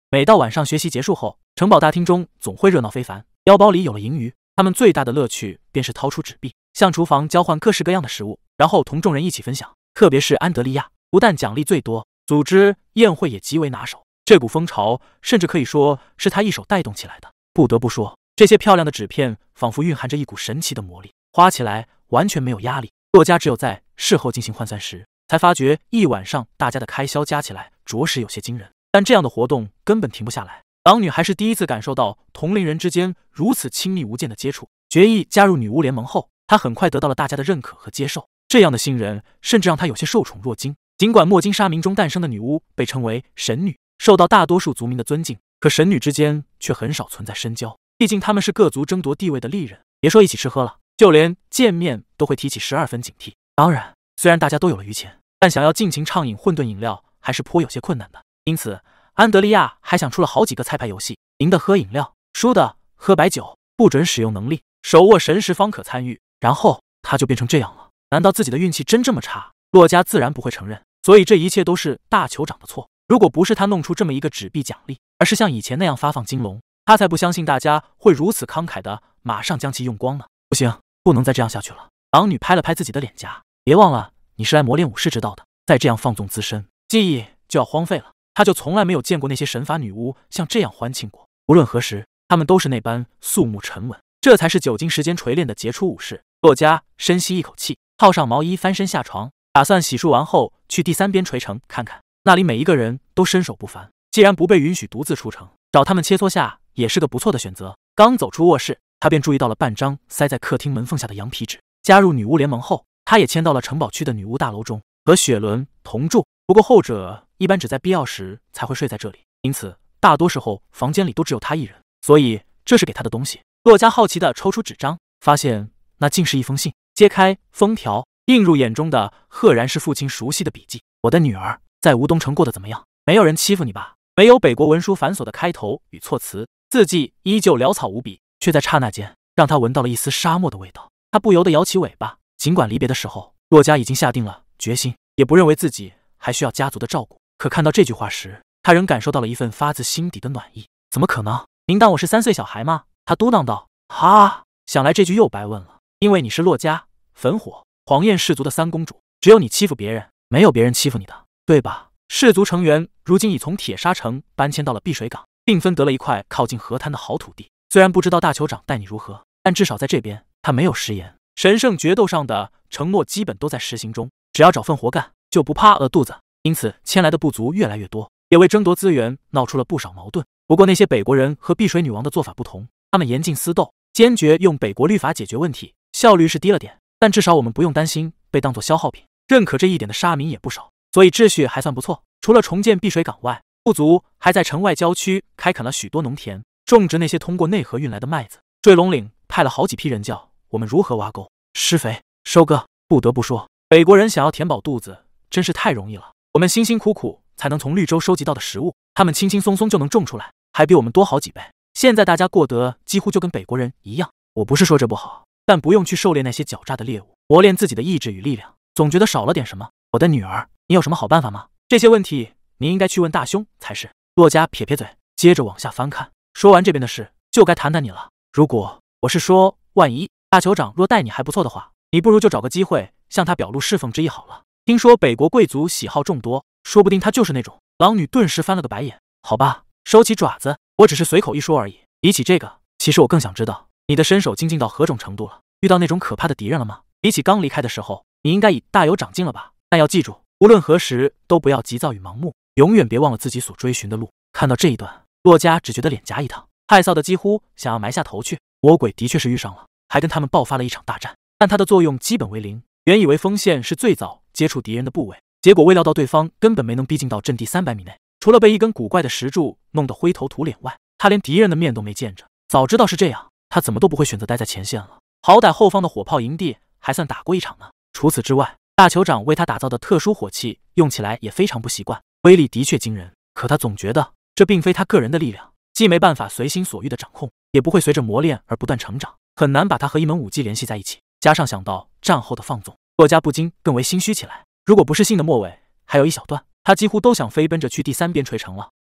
每到晚上学习结束后，城堡大厅中总会热闹非凡，腰包里有了盈余，他们最大的乐趣便是掏出纸币，向厨房交换各式各样的食物，然后同众人一起分享。特别是安德利亚，不但奖励最多，组织宴会也极为拿手。这股风潮甚至可以说是他一手带动起来的。不得不说，这些漂亮的纸片仿佛蕴含着一股神奇的魔力，花起来完全没有压力。洛家只有在事后进行换算时，才发觉一晚上大家的开销加起来着实有些惊人。但这样的活动根本停不下来。狼女还是第一次感受到同龄人之间如此亲密无间的接触。决意加入女巫联盟后，她很快得到了大家的认可和接受。这样的信任甚至让她有些受宠若惊。尽管莫金沙民中诞生的女巫被称为神女，受到大多数族民的尊敬，可神女之间却很少存在深交。毕竟他们是各族争夺地位的利刃，别说一起吃喝了，就连见面都会提起12分警惕。当然，虽然大家都有了余钱，但想要尽情畅饮混沌饮料还是颇有些困难的。因此，安德利亚还想出了好几个猜牌游戏，赢的喝饮料，输的喝白酒，不准使用能力，手握神识方可参与。然后他就变成这样了。难道自己的运气真这么差？洛家自然不会承认，所以这一切都是大酋长的错。如果不是他弄出这么一个纸币奖励，而是像以前那样发放金龙，他才不相信大家会如此慷慨的马上将其用光呢。不行，不能再这样下去了。狼女拍了拍自己的脸颊，别忘了你是来磨练武士之道的，再这样放纵自身，记忆就要荒废了。他就从来没有见过那些神法女巫像这样欢庆过。无论何时，他们都是那般肃穆沉稳，这才是久经时间锤炼的杰出武士。洛家深吸一口气，套上毛衣，翻身下床，打算洗漱完后去第3边陲城看看。那里每一个人都身手不凡，既然不被允许独自出城，找他们切磋下也是个不错的选择。刚走出卧室，他便注意到了半张塞在客厅门缝下的羊皮纸。加入女巫联盟后，他也迁到了城堡区的女巫大楼中，和雪伦同住。不过后者一般只在必要时才会睡在这里，因此大多时候房间里都只有他一人。所以这是给他的东西。洛家好奇地抽出纸张，发现那竟是一封信。揭开封条，映入眼中的赫然是父亲熟悉的笔记：我的女儿，在吴东城过得怎么样？没有人欺负你吧？没有北国文书繁琐的开头与措辞，字迹依旧潦草无比，却在刹那间让他闻到了一丝沙漠的味道。他不由得摇起尾巴。尽管离别的时候，洛家已经下定了决心，也不认为自己还需要家族的照顾，可看到这句话时，他仍感受到了一份发自心底的暖意。怎么可能？您当我是3岁小孩吗？他嘟囔道。哈，想来这句又白问了，因为你是洛家焚火黄焰氏族的3公主，只有你欺负别人，没有别人欺负你的，对吧？氏族成员如今已从铁沙城搬迁到了碧水港，并分得了一块靠近河滩的好土地。虽然不知道大酋长待你如何，但至少在这边他没有食言。神圣决斗上的承诺基本都在实行中，只要找份活干，就不怕饿肚子。因此迁来的部族越来越多，也为争夺资源闹出了不少矛盾。不过那些北国人和碧水女王的做法不同，他们严禁私斗，坚决用北国律法解决问题，效率是低了点，但至少我们不用担心被当作消耗品。认可这一点的沙民也不少，所以秩序还算不错。除了重建碧水港外，部族还在城外郊区开垦了许多农田，种植那些通过内河运来的麦子。坠龙岭派了好几批人教我们如何挖沟、施肥、收割。不得不说，北国人想要填饱肚子真是太容易了。我们辛辛苦苦才能从绿洲收集到的食物，他们轻轻松松就能种出来，还比我们多好几倍。现在大家过得几乎就跟北国人一样。我不是说这不好，但不用去狩猎那些狡诈的猎物，磨练自己的意志与力量，总觉得少了点什么。我的女儿，你有什么好办法吗？这些问题你应该去问大兄才是。洛家撇撇嘴，接着往下翻看。说完这边的事，就该谈谈你了。如果我是说，万一大酋长若待你还不错的话，你不如就找个机会向他表露侍奉之意好了。听说北国贵族喜好众多，说不定他就是那种。狼女顿时翻了个白眼。好吧，收起爪子，我只是随口一说而已。比起这个，其实我更想知道你的身手精进到何种程度了？遇到那种可怕的敌人了吗？比起刚离开的时候，你应该已大有长进了吧？但要记住，无论何时都不要急躁与盲目，永远别忘了自己所追寻的路。看到这一段，洛家只觉得脸颊一烫，害臊的几乎想要埋下头去。魔鬼的确是遇上了，还跟他们爆发了一场大战，但它的作用基本为零。原以为锋线是最早接触敌人的部位，结果未料到对方根本没能逼近到阵地300米内，除了被一根古怪的石柱弄得灰头土脸外，他连敌人的面都没见着。早知道是这样，他怎么都不会选择待在前线了。好歹后方的火炮营地还算打过一场呢。除此之外，大酋长为他打造的特殊火器用起来也非常不习惯，威力的确惊人。可他总觉得这并非他个人的力量，既没办法随心所欲的掌控，也不会随着磨练而不断成长，很难把它和一门武技联系在一起。加上想到战后的放纵，洛家不禁更为心虚起来。如果不是信的末尾还有一小段，他几乎都想飞奔着去第3边陲城了。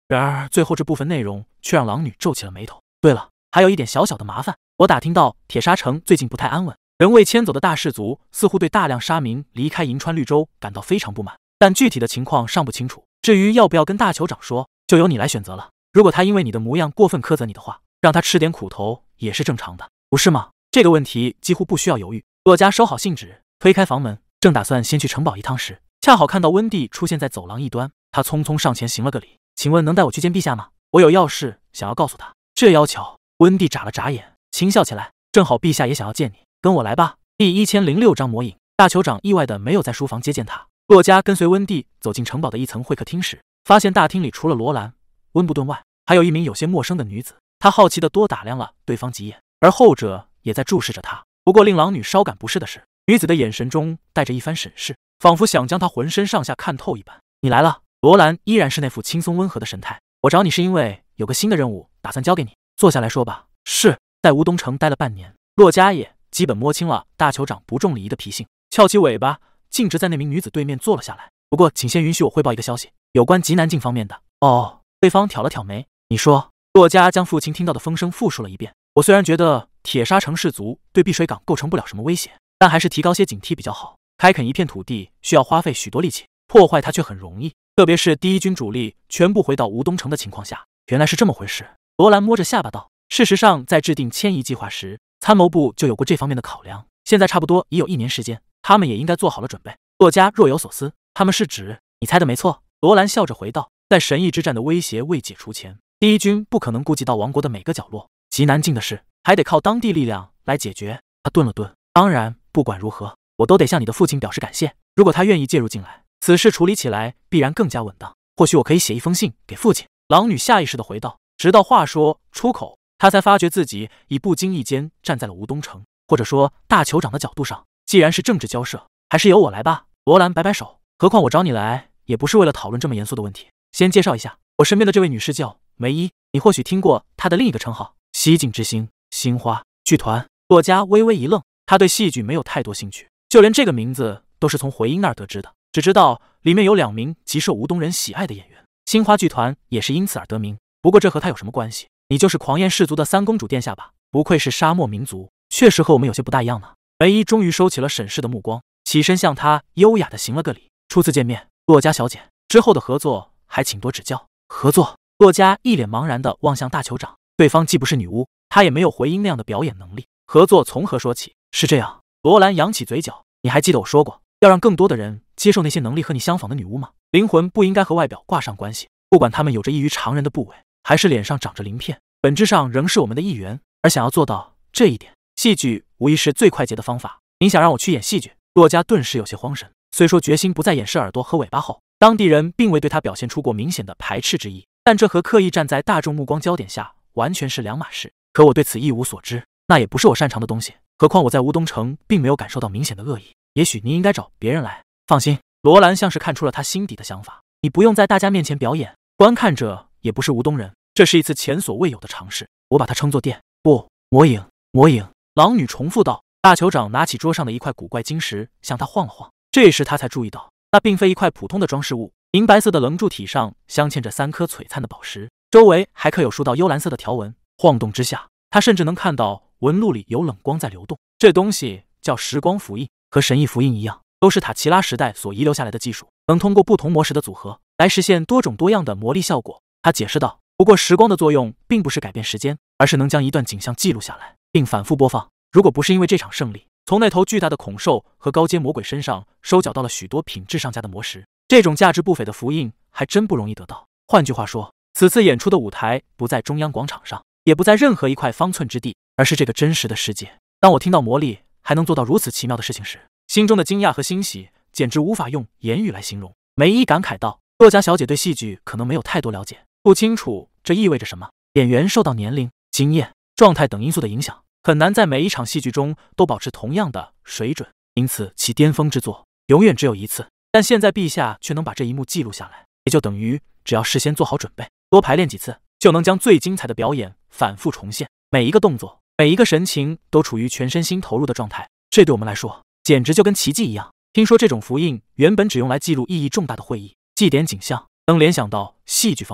然而最后这部分内容却让狼女皱起了眉头。对了，还有一点小小的麻烦，我打听到铁沙城最近不太安稳，人未迁走的大氏族似乎对大量沙民离开银川绿洲感到非常不满，但具体的情况尚不清楚。至于要不要跟大酋长说，就由你来选择了。如果他因为你的模样过分苛责你的话，让他吃点苦头也是正常的，不是吗？这个问题几乎不需要犹豫。洛家收好信纸，推开房门，正打算先去城堡一趟时，恰好看到温蒂出现在走廊一端。他匆匆上前行了个礼，请问能带我去见陛下吗？我有要事想要告诉他。这要求，温蒂眨了眨眼，轻笑起来。正好陛下也想要见你，跟我来吧。第1006章魔影。大酋长意外的没有在书房接见他。洛家跟随温蒂走进城堡的一层会客厅时，发现大厅里除了罗兰、温布顿外，还有一名有些陌生的女子。他好奇的多打量了对方几眼，而后者也在注视着他。不过令狼女稍感不适的是，女子的眼神中带着一番审视，仿佛想将他浑身上下看透一般。你来了。罗兰依然是那副轻松温和的神态。我找你是因为有个新的任务打算交给你，坐下来说吧。是。在乌东城待了半年，洛家也基本摸清了大酋长不重礼仪的脾性，翘起尾巴径直在那名女子对面坐了下来。不过请先允许我汇报一个消息，有关极南境方面的。哦，对方挑了挑眉，你说。洛家将父亲听到的风声复述了一遍。我虽然觉得铁沙城氏族对碧水港构成不了什么威胁，但还是提高些警惕比较好。开垦一片土地需要花费许多力气，破坏它却很容易，特别是第一军主力全部回到吴东城的情况下。原来是这么回事。罗兰摸着下巴道，事实上在制定迁移计划时，参谋部就有过这方面的考量，现在差不多已有1年时间，他们也应该做好了准备。洛家若有所思，他们是指……你猜的没错。罗兰笑着回道，在神翼之战的威胁未解除前，第一军不可能顾及到王国的每个角落，极南境的事还得靠当地力量来解决。他顿了顿，当然不管如何，我都得向你的父亲表示感谢。如果他愿意介入进来，此事处理起来必然更加稳当。或许我可以写一封信给父亲。狼女下意识地回道，直到话说出口，她才发觉自己已不经意间站在了吴东城，或者说大酋长的角度上。既然是政治交涉，还是由我来吧。罗兰摆摆手，何况我找你来也不是为了讨论这么严肃的问题。先介绍一下，我身边的这位女士叫梅伊，你或许听过她的另一个称号西境之星星花剧团。洛家微微一愣，他对戏剧没有太多兴趣，就连这个名字都是从回音那儿得知的，只知道里面有2名极受吴东人喜爱的演员，星花剧团也是因此而得名。不过这和他有什么关系？你就是狂焰氏族的3公主殿下吧？不愧是沙漠民族，确实和我们有些不大一样呢。梅伊终于收起了审视的目光，起身向他优雅地行了个礼。初次见面，洛家小姐，之后的合作还请多指教。合作？洛家一脸茫然地望向大酋长，对方既不是女巫，他也没有回音那样的表演能力，合作从何说起？是这样，罗兰扬起嘴角，你还记得我说过，要让更多的人接受那些能力和你相仿的女巫吗？灵魂不应该和外表挂上关系，不管他们有着异于常人的部位，还是脸上长着鳞片，本质上仍是我们的一员。而想要做到这一点，戏剧无疑是最快捷的方法。您想让我去演戏剧？洛家顿时有些慌神。虽说决心不再掩饰耳朵和尾巴后，当地人并未对他表现出过明显的排斥之意，但这和刻意站在大众目光焦点下完全是两码事。可我对此一无所知，那也不是我擅长的东西。何况我在吴东城并没有感受到明显的恶意。也许您应该找别人来。放心，罗兰像是看出了他心底的想法，你不用在大家面前表演，观看者也不是吴东人，这是一次前所未有的尝试。我把它称作电不魔影。魔影。狼女重复道。大酋长拿起桌上的一块古怪晶石向他晃了晃，这时他才注意到那并非一块普通的装饰物，银白色的棱柱体上镶嵌着3颗璀璨的宝石，周围还刻有数道幽蓝色的条纹。晃动之下，他甚至能看到纹路里有冷光在流动。这东西叫时光符印，和神翼符印一样，都是塔奇拉时代所遗留下来的技术，能通过不同魔石的组合来实现多种多样的魔力效果。他解释道。不过时光的作用并不是改变时间，而是能将一段景象记录下来并反复播放。如果不是因为这场胜利从那头巨大的恐兽和高阶魔鬼身上收缴到了许多品质上佳的魔石，这种价值不菲的符印还真不容易得到。换句话说，此次演出的舞台不在中央广场上，也不在任何一块方寸之地，而是这个真实的世界。当我听到魔力还能做到如此奇妙的事情时，心中的惊讶和欣喜简直无法用言语来形容。梅伊感慨道。洛家小姐对戏剧可能没有太多了解，不清楚这意味着什么。演员受到年龄、经验、状态等因素的影响，很难在每一场戏剧中都保持同样的水准，因此其巅峰之作永远只有一次。但现在陛下却能把这一幕记录下来，也就等于只要事先做好准备，多排练几次，就能将最精彩的表演反复重现。每一个动作，每一个神情都处于全身心投入的状态，这对我们来说简直就跟奇迹一样。听说这种符印原本只用来记录意义重大的会议、祭典景象，能联想到戏剧方面，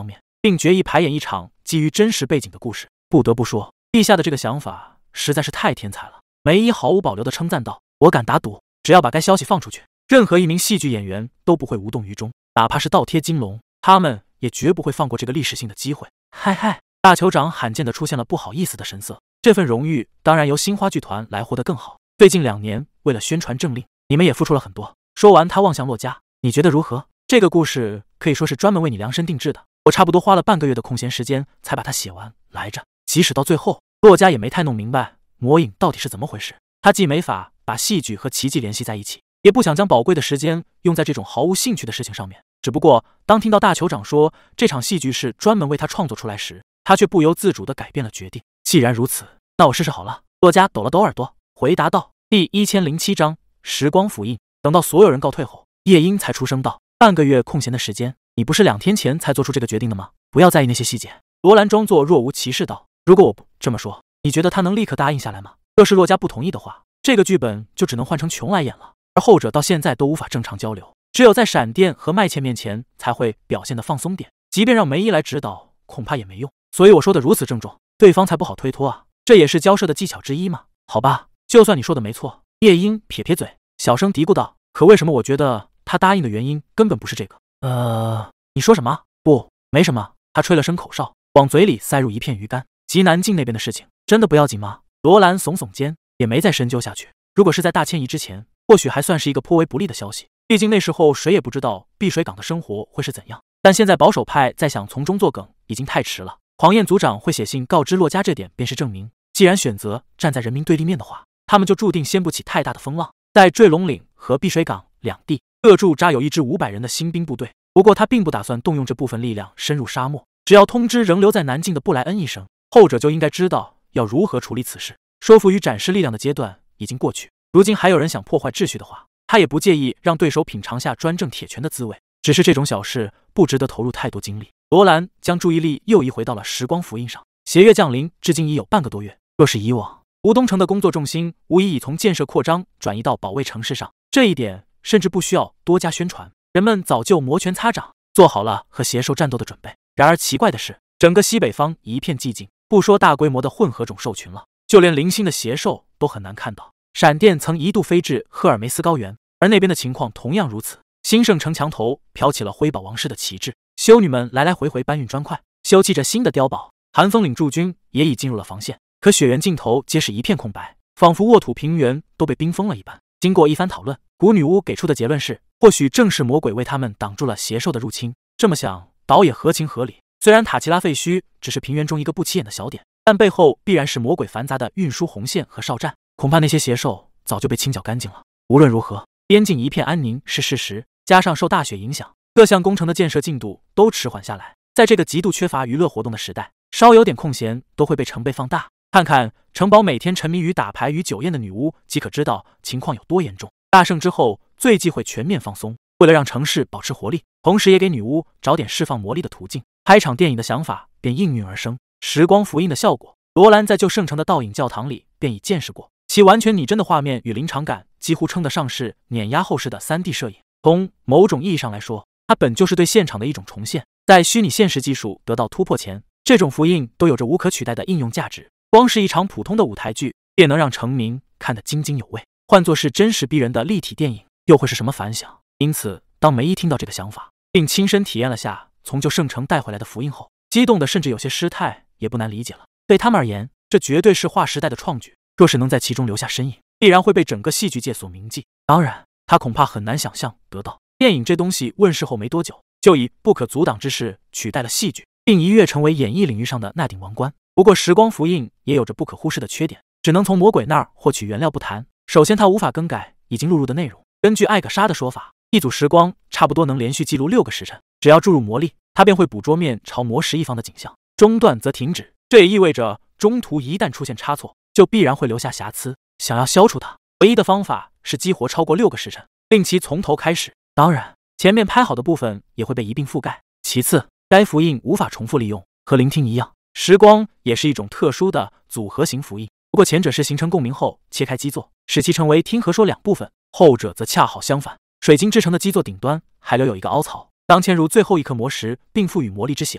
并决意排演一场基于真实背景的故事。不得不说，陛下的这个想法实在是太天才了。梅姨毫无保留地称赞道：“我敢打赌，只要把该消息放出去，任何一名戏剧演员都不会无动于衷，哪怕是倒贴金龙，他们也绝不会放过这个历史性的机会。”嗨嗨，大酋长罕见地出现了不好意思的神色。这份荣誉当然由新花剧团来获得更好。最近2年，为了宣传政令，你们也付出了很多。说完，他望向洛家，你觉得如何？这个故事可以说是专门为你量身定制的，我差不多花了半个月的空闲时间才把它写完来着。即使到最后，洛家也没太弄明白魔影到底是怎么回事。他既没法把戏剧和奇迹联系在一起，也不想将宝贵的时间用在这种毫无兴趣的事情上面。只不过，当听到大酋长说这场戏剧是专门为他创作出来时，他却不由自主地改变了决定。既然如此，那我试试好了。洛家抖了抖耳朵，回答道：“第1007章时光符印。”等到所有人告退后，夜莺才出声道：“半个月空闲的时间，你不是2天前才做出这个决定的吗？不要在意那些细节。”罗兰装作若无其事道：“如果我不这么说，你觉得他能立刻答应下来吗？若是洛家不同意的话，这个剧本就只能换成琼来演了。而后者到现在都无法正常交流，只有在闪电和麦茜面前才会表现得放松点。即便让梅姨来指导，恐怕也没用。所以我说的如此郑重，对方才不好推脱啊。这也是交涉的技巧之一嘛。好吧，就算你说的没错。”夜莺撇撇嘴，小声嘀咕道：“可为什么我觉得他答应的原因根本不是这个？”你说什么？不，没什么。他吹了声口哨，往嘴里塞入一片鱼干。极南境那边的事情真的不要紧吗？罗兰耸耸肩，也没再深究下去。如果是在大迁移之前，或许还算是一个颇为不利的消息，毕竟那时候谁也不知道碧水港的生活会是怎样。但现在保守派再想从中作梗，已经太迟了。黄燕族长会写信告知洛家，这点便是证明，既然选择站在人民对立面的话，他们就注定掀不起太大的风浪。在坠龙岭和碧水港两地各驻扎有一支500人的新兵部队，不过他并不打算动用这部分力量深入沙漠，只要通知仍留在南境的布莱恩一声，后者就应该知道要如何处理此事。说服与展示力量的阶段已经过去，如今还有人想破坏秩序的话，他也不介意让对手品尝下专政铁拳的滋味。只是这种小事不值得投入太多精力。罗兰将注意力又移回到了时光符印上。邪月降临至今已有半个多月，若是以往，吴东城的工作重心无疑已从建设扩张转移到保卫城市上，这一点甚至不需要多加宣传，人们早就摩拳擦掌，做好了和邪兽战斗的准备。然而奇怪的是，整个西北方一片寂静，不说大规模的混合种兽群了，就连零星的邪兽都很难看到。闪电曾一度飞至赫尔梅斯高原，而那边的情况同样如此。兴盛城墙头飘起了辉宝王室的旗帜，修女们来来回回搬运砖块，修葺着新的碉堡。寒风岭驻军也已进入了防线，可雪原尽头皆是一片空白，仿佛沃土平原都被冰封了一般。经过一番讨论，古女巫给出的结论是，或许正是魔鬼为他们挡住了邪兽的入侵。这么想倒也合情合理。虽然塔奇拉废墟只是平原中一个不起眼的小点，但背后必然是魔鬼繁杂的运输红线和哨站，恐怕那些邪兽早就被清剿干净了。无论如何，边境一片安宁是事实，加上受大雪影响，各项工程的建设进度都迟缓下来。在这个极度缺乏娱乐活动的时代，稍有点空闲都会被成倍放大。看看城堡每天沉迷于打牌与酒宴的女巫，即可知道情况有多严重。大胜之后，最忌讳全面放松，为了让城市保持活力，同时也给女巫找点释放魔力的途径，拍场电影的想法便应运而生。时光符印的效果，罗兰在旧圣城的倒影教堂里便已见识过，其完全拟真的画面与临场感几乎称得上是碾压后世的3D 摄影。从某种意义上来说，它本就是对现场的一种重现。在虚拟现实技术得到突破前，这种符印都有着无可取代的应用价值。光是一场普通的舞台剧，便能让成名看得津津有味。换作是真实逼人的立体电影，又会是什么反响？因此，当梅姨听到这个想法，并亲身体验了下从旧圣城带回来的符印后，激动的甚至有些失态，也不难理解了。对他们而言，这绝对是划时代的创举，若是能在其中留下身影，必然会被整个戏剧界所铭记。当然，他恐怕很难想象得到，电影这东西问世后没多久，就以不可阻挡之势取代了戏剧，并一跃成为演艺领域上的那顶王冠。不过时光符印也有着不可忽视的缺点，只能从魔鬼那儿获取原料不谈。首先，它无法更改已经录入的内容。根据艾格莎的说法，一组时光差不多能连续记录6个时辰，只要注入魔力，它便会捕捉面朝魔石一方的景象，中断则停止。这也意味着中途一旦出现差错，就必然会留下瑕疵。想要消除它，唯一的方法是激活超过6个时辰，令其从头开始。当然，前面拍好的部分也会被一并覆盖。其次，该符印无法重复利用，和聆听一样，时光也是一种特殊的组合型符印。不过前者是形成共鸣后切开基座，使其成为听和说2部分，后者则恰好相反。水晶制成的基座顶端还留有一个凹槽，当嵌入最后一颗魔石并赋予魔力之血后，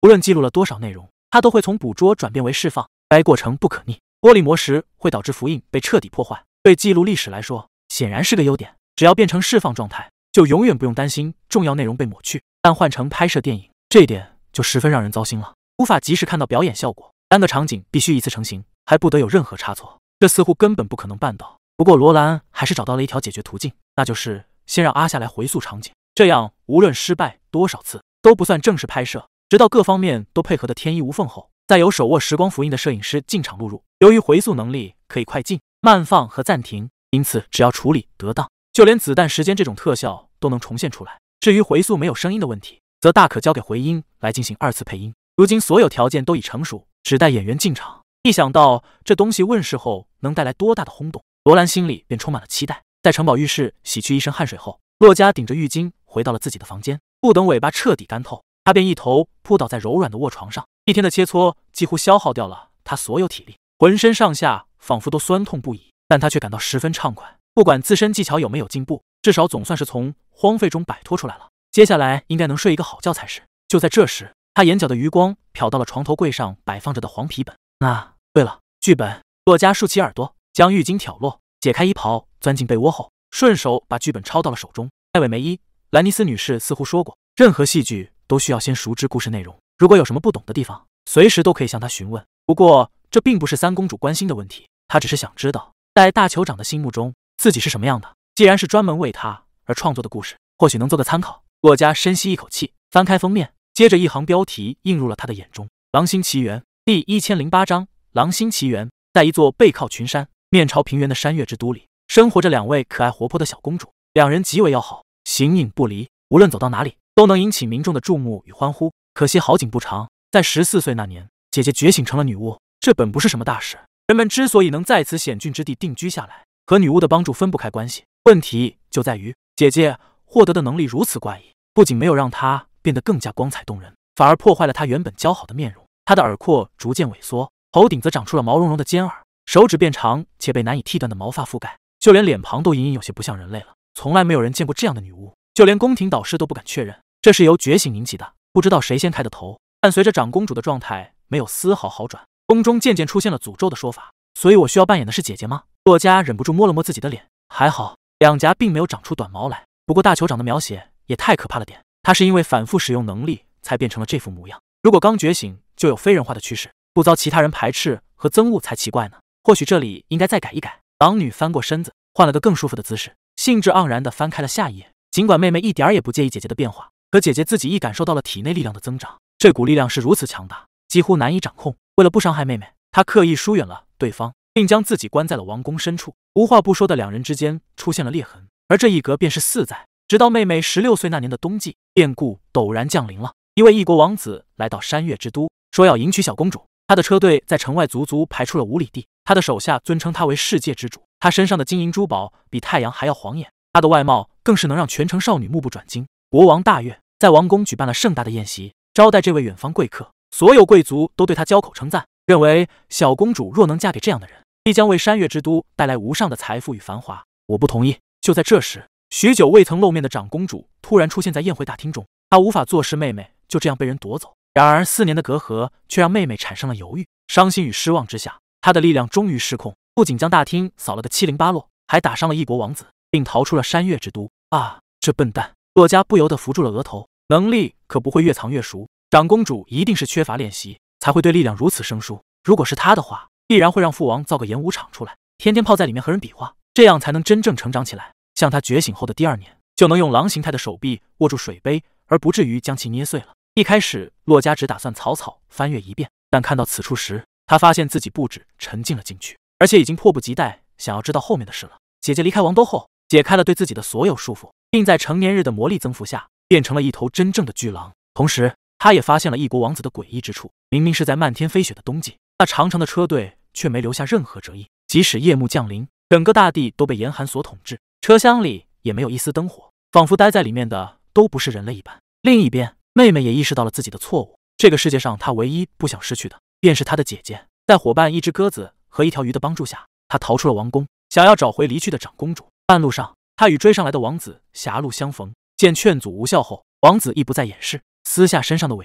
无论记录了多少内容，它都会从捕捉转变为释放，该过程不可逆。玻璃磨蚀会导致符印被彻底破坏，对记录历史来说显然是个优点。只要变成释放状态，就永远不用担心重要内容被抹去。但换成拍摄电影，这一点就十分让人糟心了，无法及时看到表演效果，单个场景必须一次成型，还不得有任何差错，这似乎根本不可能办到。不过罗兰还是找到了一条解决途径，那就是先让阿夏来回溯场景，这样无论失败多少次都不算正式拍摄，直到各方面都配合得天衣无缝后，再由手握时光符印的摄影师进场录入。由于回溯能力可以快进、慢放和暂停，因此只要处理得当，就连子弹时间这种特效都能重现出来。至于回溯没有声音的问题，则大可交给回音来进行2次配音。如今所有条件都已成熟，只待演员进场。一想到这东西问世后能带来多大的轰动，罗兰心里便充满了期待。在城堡浴室洗去一身汗水后，洛迦顶着浴巾回到了自己的房间，不等尾巴彻底干透，他便一头扑倒在柔软的卧床上。一天的切磋几乎消耗掉了他所有体力，浑身上下仿佛都酸痛不已，但他却感到十分畅快。不管自身技巧有没有进步，至少总算是从荒废中摆脱出来了。接下来应该能睡一个好觉才是。就在这时，他眼角的余光瞟到了床头柜上摆放着的黄皮本。对了，剧本。洛迦竖起耳朵，将浴巾挑落，解开衣袍，钻进被窝后，顺手把剧本抄到了手中。艾尾梅伊，兰尼斯女士似乎说过，任何戏剧都需要先熟知故事内容，如果有什么不懂的地方，随时都可以向她询问。不过这并不是三公主关心的问题，她只是想知道，在大酋长的心目中自己是什么样的。既然是专门为他而创作的故事，或许能做个参考。洛迦深吸一口气，翻开封面，接着一行标题映入了他的眼中：狼星奇缘第1008章。狼星奇缘。在一座背靠群山、面朝平原的山岳之都里，生活着2位可爱活泼的小公主。2人极为要好，形影不离，无论走到哪里都能引起民众的注目与欢呼。可惜好景不长，在14岁那年，姐姐觉醒成了女巫。这本不是什么大事，人们之所以能在此险峻之地定居下来，和女巫的帮助分不开关系。问题就在于姐姐获得的能力如此怪异，不仅没有让她变得更加光彩动人，反而破坏了她原本姣好的面容。她的耳廓逐渐萎缩，头顶则长出了毛茸茸的尖耳，手指变长且被难以剃断的毛发覆盖，就连脸庞都隐隐有些不像人类了。从来没有人见过这样的女巫，就连宫廷导师都不敢确认这是由觉醒引起的。不知道谁先开的头，但随着长公主的状态没有丝毫好转，宫中渐渐出现了诅咒的说法。所以我需要扮演的是姐姐吗？洛迦忍不住摸了摸自己的脸，还好两颊并没有长出短毛来。不过大酋长的描写也太可怕了点，他是因为反复使用能力才变成了这副模样。如果刚觉醒就有非人化的趋势，不遭其他人排斥和憎恶才奇怪呢。或许这里应该再改一改。狼女翻过身子，换了个更舒服的姿势，兴致盎然地翻开了下一页。尽管妹妹一点也不介意姐姐的变化，可姐姐自己亦感受到了体内力量的增长，这股力量是如此强大，几乎难以掌控。为了不伤害妹妹，她刻意疏远了对方，并将自己关在了王宫深处。无话不说的2人之间出现了裂痕，而这一隔便是4载。直到妹妹16岁那年的冬季，变故陡然降临了。一位异国王子来到山岳之都，说要迎娶小公主。他的车队在城外足足排出了5里地，他的手下尊称他为世界之主。他身上的金银珠宝比太阳还要晃眼，他的外貌更是能让全城少女目不转睛。国王大悦，在王宫举办了盛大的宴席，招待这位远方贵客。所有贵族都对他交口称赞，认为小公主若能嫁给这样的人，必将为山岳之都带来无上的财富与繁华。我不同意。就在这时，许久未曾露面的长公主突然出现在宴会大厅中，她无法坐视妹妹就这样被人夺走。然而4年的隔阂却让妹妹产生了犹豫。伤心与失望之下，她的力量终于失控，不仅将大厅扫了个七零八落，还打伤了异国王子，并逃出了山岳之都。这笨蛋！洛迦不由得扶住了额头，能力可不会越藏越熟。长公主一定是缺乏练习，才会对力量如此生疏。如果是她的话，必然会让父王造个演武场出来，天天泡在里面和人比划，这样才能真正成长起来。像她觉醒后的第2年，就能用狼形态的手臂握住水杯，而不至于将其捏碎了。一开始，洛迦只打算草草翻阅一遍，但看到此处时，他发现自己不止沉浸了进去，而且已经迫不及待想要知道后面的事了。姐姐离开王都后，解开了对自己的所有束缚，并在成年日的魔力增幅下，变成了一头真正的巨狼。同时，他也发现了异国王子的诡异之处：明明是在漫天飞雪的冬季，那长长的车队却没留下任何折翼，即使夜幕降临，整个大地都被严寒所统治，车厢里也没有一丝灯火，仿佛待在里面的都不是人类一般。另一边，妹妹也意识到了自己的错误，这个世界上她唯一不想失去的便是她的姐姐。在伙伴一只鸽子和一条鱼的帮助下，她逃出了王宫，想要找回离去的长公主。半路上，她与追上来的王子狭路相逢，见劝阻无效后，王子亦不再掩饰，撕下身上的伪装，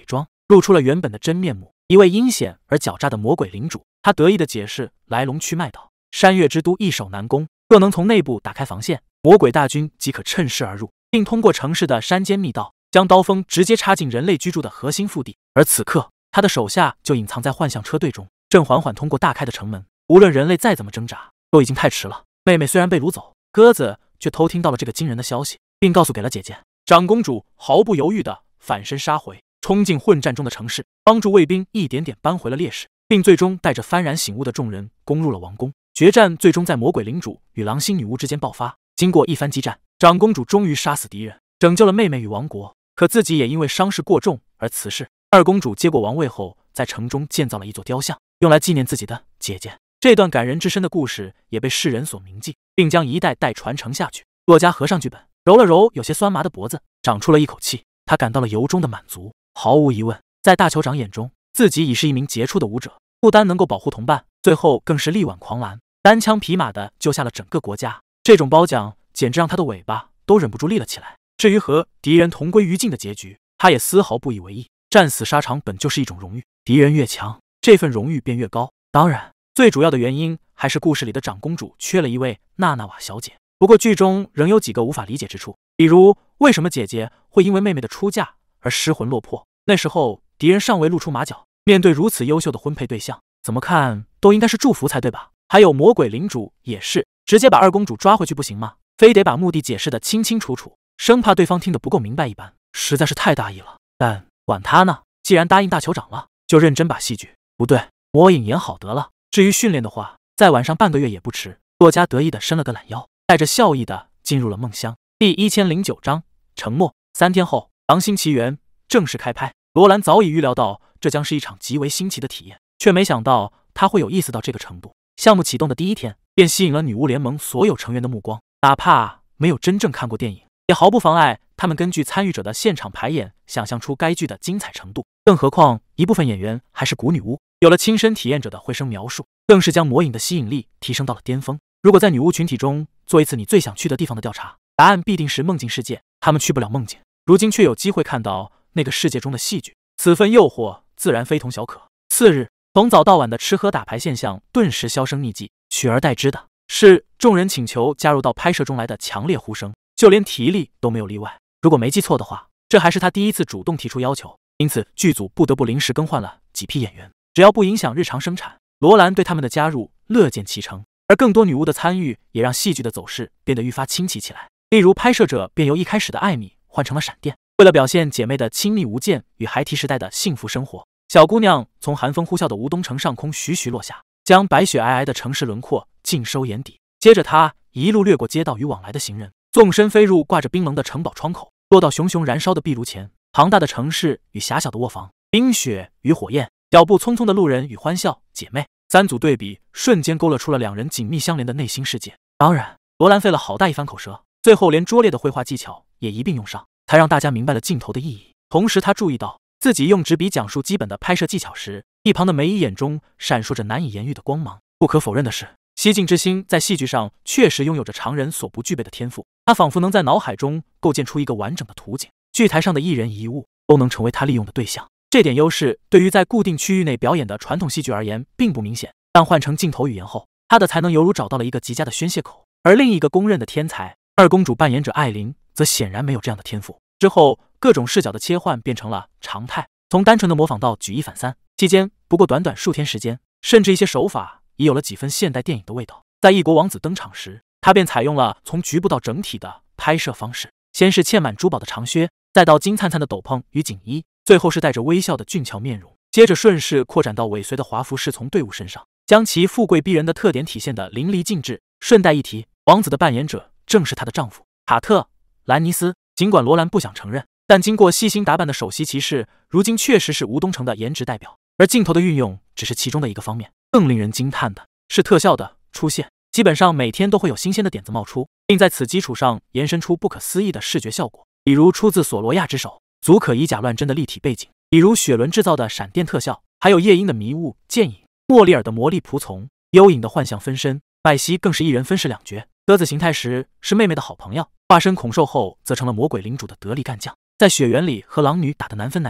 露出了原本的真面目，一位阴险而狡诈的魔鬼领主。他得意地解释来龙去脉道：山岳之都易守难攻，若能从内部打开防线，魔鬼大军即可趁势而入，并通过城市的山间密道，将刀锋直接插进人类居住的核心腹地。而此刻，他的手下就隐藏在幻象车队中，正缓缓通过大开的城门。无论人类再怎么挣扎，都已经太迟了。妹妹虽然被掳走，鸽子却偷听到了这个惊人的消息，并告诉给了姐姐。长公主毫不犹豫地反身杀回，冲进混战中的城市，帮助卫兵一点点扳回了劣势，并最终带着幡然醒悟的众人攻入了王宫。决战最终在魔鬼领主与狼星女巫之间爆发。经过一番激战，长公主终于杀死敌人，拯救了妹妹与王国，可自己也因为伤势过重而辞世。二公主接过王位后，在城中建造了一座雕像，用来纪念自己的姐姐。这段感人至深的故事也被世人所铭记，并将一代代传承下去。作家合上剧本，揉了揉有些酸麻的脖子，长出了一口气。他感到了由衷的满足。毫无疑问，在大酋长眼中，自己已是一名杰出的武者，不单能够保护同伴，最后更是力挽狂澜，单枪匹马地救下了整个国家。这种褒奖简直让他的尾巴都忍不住立了起来。至于和敌人同归于尽的结局，他也丝毫不以为意。战死沙场本就是一种荣誉，敌人越强，这份荣誉便越高。当然，最主要的原因还是故事里的长公主缺了一位娜娜瓦小姐。不过剧中仍有几个无法理解之处，比如为什么姐姐会因为妹妹的出嫁而失魂落魄？那时候敌人尚未露出马脚，面对如此优秀的婚配对象，怎么看都应该是祝福才对吧？还有魔鬼领主也是，直接把二公主抓回去不行吗？非得把目的解释得清清楚楚，生怕对方听得不够明白一般，实在是太大意了。但管他呢，既然答应大酋长了，就认真把戏剧不对魔影演好得了。至于训练的话，再晚上半个月也不迟。作家得意地伸了个懒腰，带着笑意地进入了梦乡。第1009章沉默。3天后，《狼星奇缘》正式开拍。罗兰早已预料到这将是一场极为新奇的体验，却没想到他会有意思到这个程度。项目启动的第一天，便吸引了女巫联盟所有成员的目光，哪怕没有真正看过电影，也毫不妨碍他们根据参与者的现场排演想象出该剧的精彩程度。更何况一部分演员还是古女巫，有了亲身体验者的绘声描述，更是将魔影的吸引力提升到了巅峰。如果在女巫群体中做一次你最想去的地方的调查，答案必定是梦境世界。他们去不了梦境，如今却有机会看到那个世界中的戏剧，此份诱惑自然非同小可。次日，从早到晚的吃喝打牌现象顿时销声匿迹，取而代之的是众人请求加入到拍摄中来的强烈呼声，就连提力都没有例外。如果没记错的话，这还是他第一次主动提出要求，因此剧组不得不临时更换了几批演员，只要不影响日常生产，罗兰对他们的加入乐见其成。而更多女巫的参与也让戏剧的走势变得愈发清奇起来。例如拍摄者便由一开始的艾米换成了闪电，为了表现姐妹的亲密无间与孩提时代的幸福生活，小姑娘从寒风呼啸的吴东城上空徐徐落下，将白雪皑皑的城市轮廓尽收眼底。接着她一路掠过街道与往来的行人，纵身飞入挂着冰冷的城堡窗口，落到熊熊燃烧的壁炉前。庞大的城市与狭小的卧房，冰雪与火焰，脚步匆匆的路人与欢笑姐妹，三组对比瞬间勾勒出了两人紧密相连的内心世界。当然，罗兰费了好大一番口舌，最后连拙劣的绘画技巧也一并用上，才让大家明白了镜头的意义。同时他注意到自己用纸笔讲述基本的拍摄技巧时，一旁的梅姨眼中闪烁着难以言喻的光芒。不可否认的是，西境之星在戏剧上确实拥有着常人所不具备的天赋，他仿佛能在脑海中构建出一个完整的图景，剧台上的一人一物都能成为他利用的对象。这点优势对于在固定区域内表演的传统戏剧而言并不明显，但换成镜头语言后，他的才能犹如找到了一个极佳的宣泄口。而另一个公认的天才二公主扮演者艾琳则显然没有这样的天赋。之后各种视角的切换变成了常态，从单纯的模仿到举一反三，期间不过短短数天时间，甚至一些手法已有了几分现代电影的味道。在异国王子登场时，他便采用了从局部到整体的拍摄方式，先是嵌满珠宝的长靴，再到金灿灿的斗篷与锦衣，最后是带着微笑的俊俏面容，接着顺势扩展到尾随的华服侍从队伍身上，将其富贵逼人的特点体现得淋漓尽致。顺带一提，王子的扮演者正是她的丈夫卡特·兰尼斯。尽管罗兰不想承认，但经过细心打扮的首席骑士如今确实是吴东城的颜值代表。而镜头的运用只是其中的一个方面，更令人惊叹的是特效的出现，基本上每天都会有新鲜的点子冒出，并在此基础上延伸出不可思议的视觉效果，比如出自索罗亚之手足可以假乱真的立体背景，比如雪伦制造的闪电特效，还有夜莺的迷雾剑影，莫里尔的魔力仆从，幽影的幻象分身，麦西更是一人分饰两角。鸽子形态时是妹妹的好朋友，化身恐兽后则成了魔鬼领主的得力干将，在雪原里和狼女打得难分难解。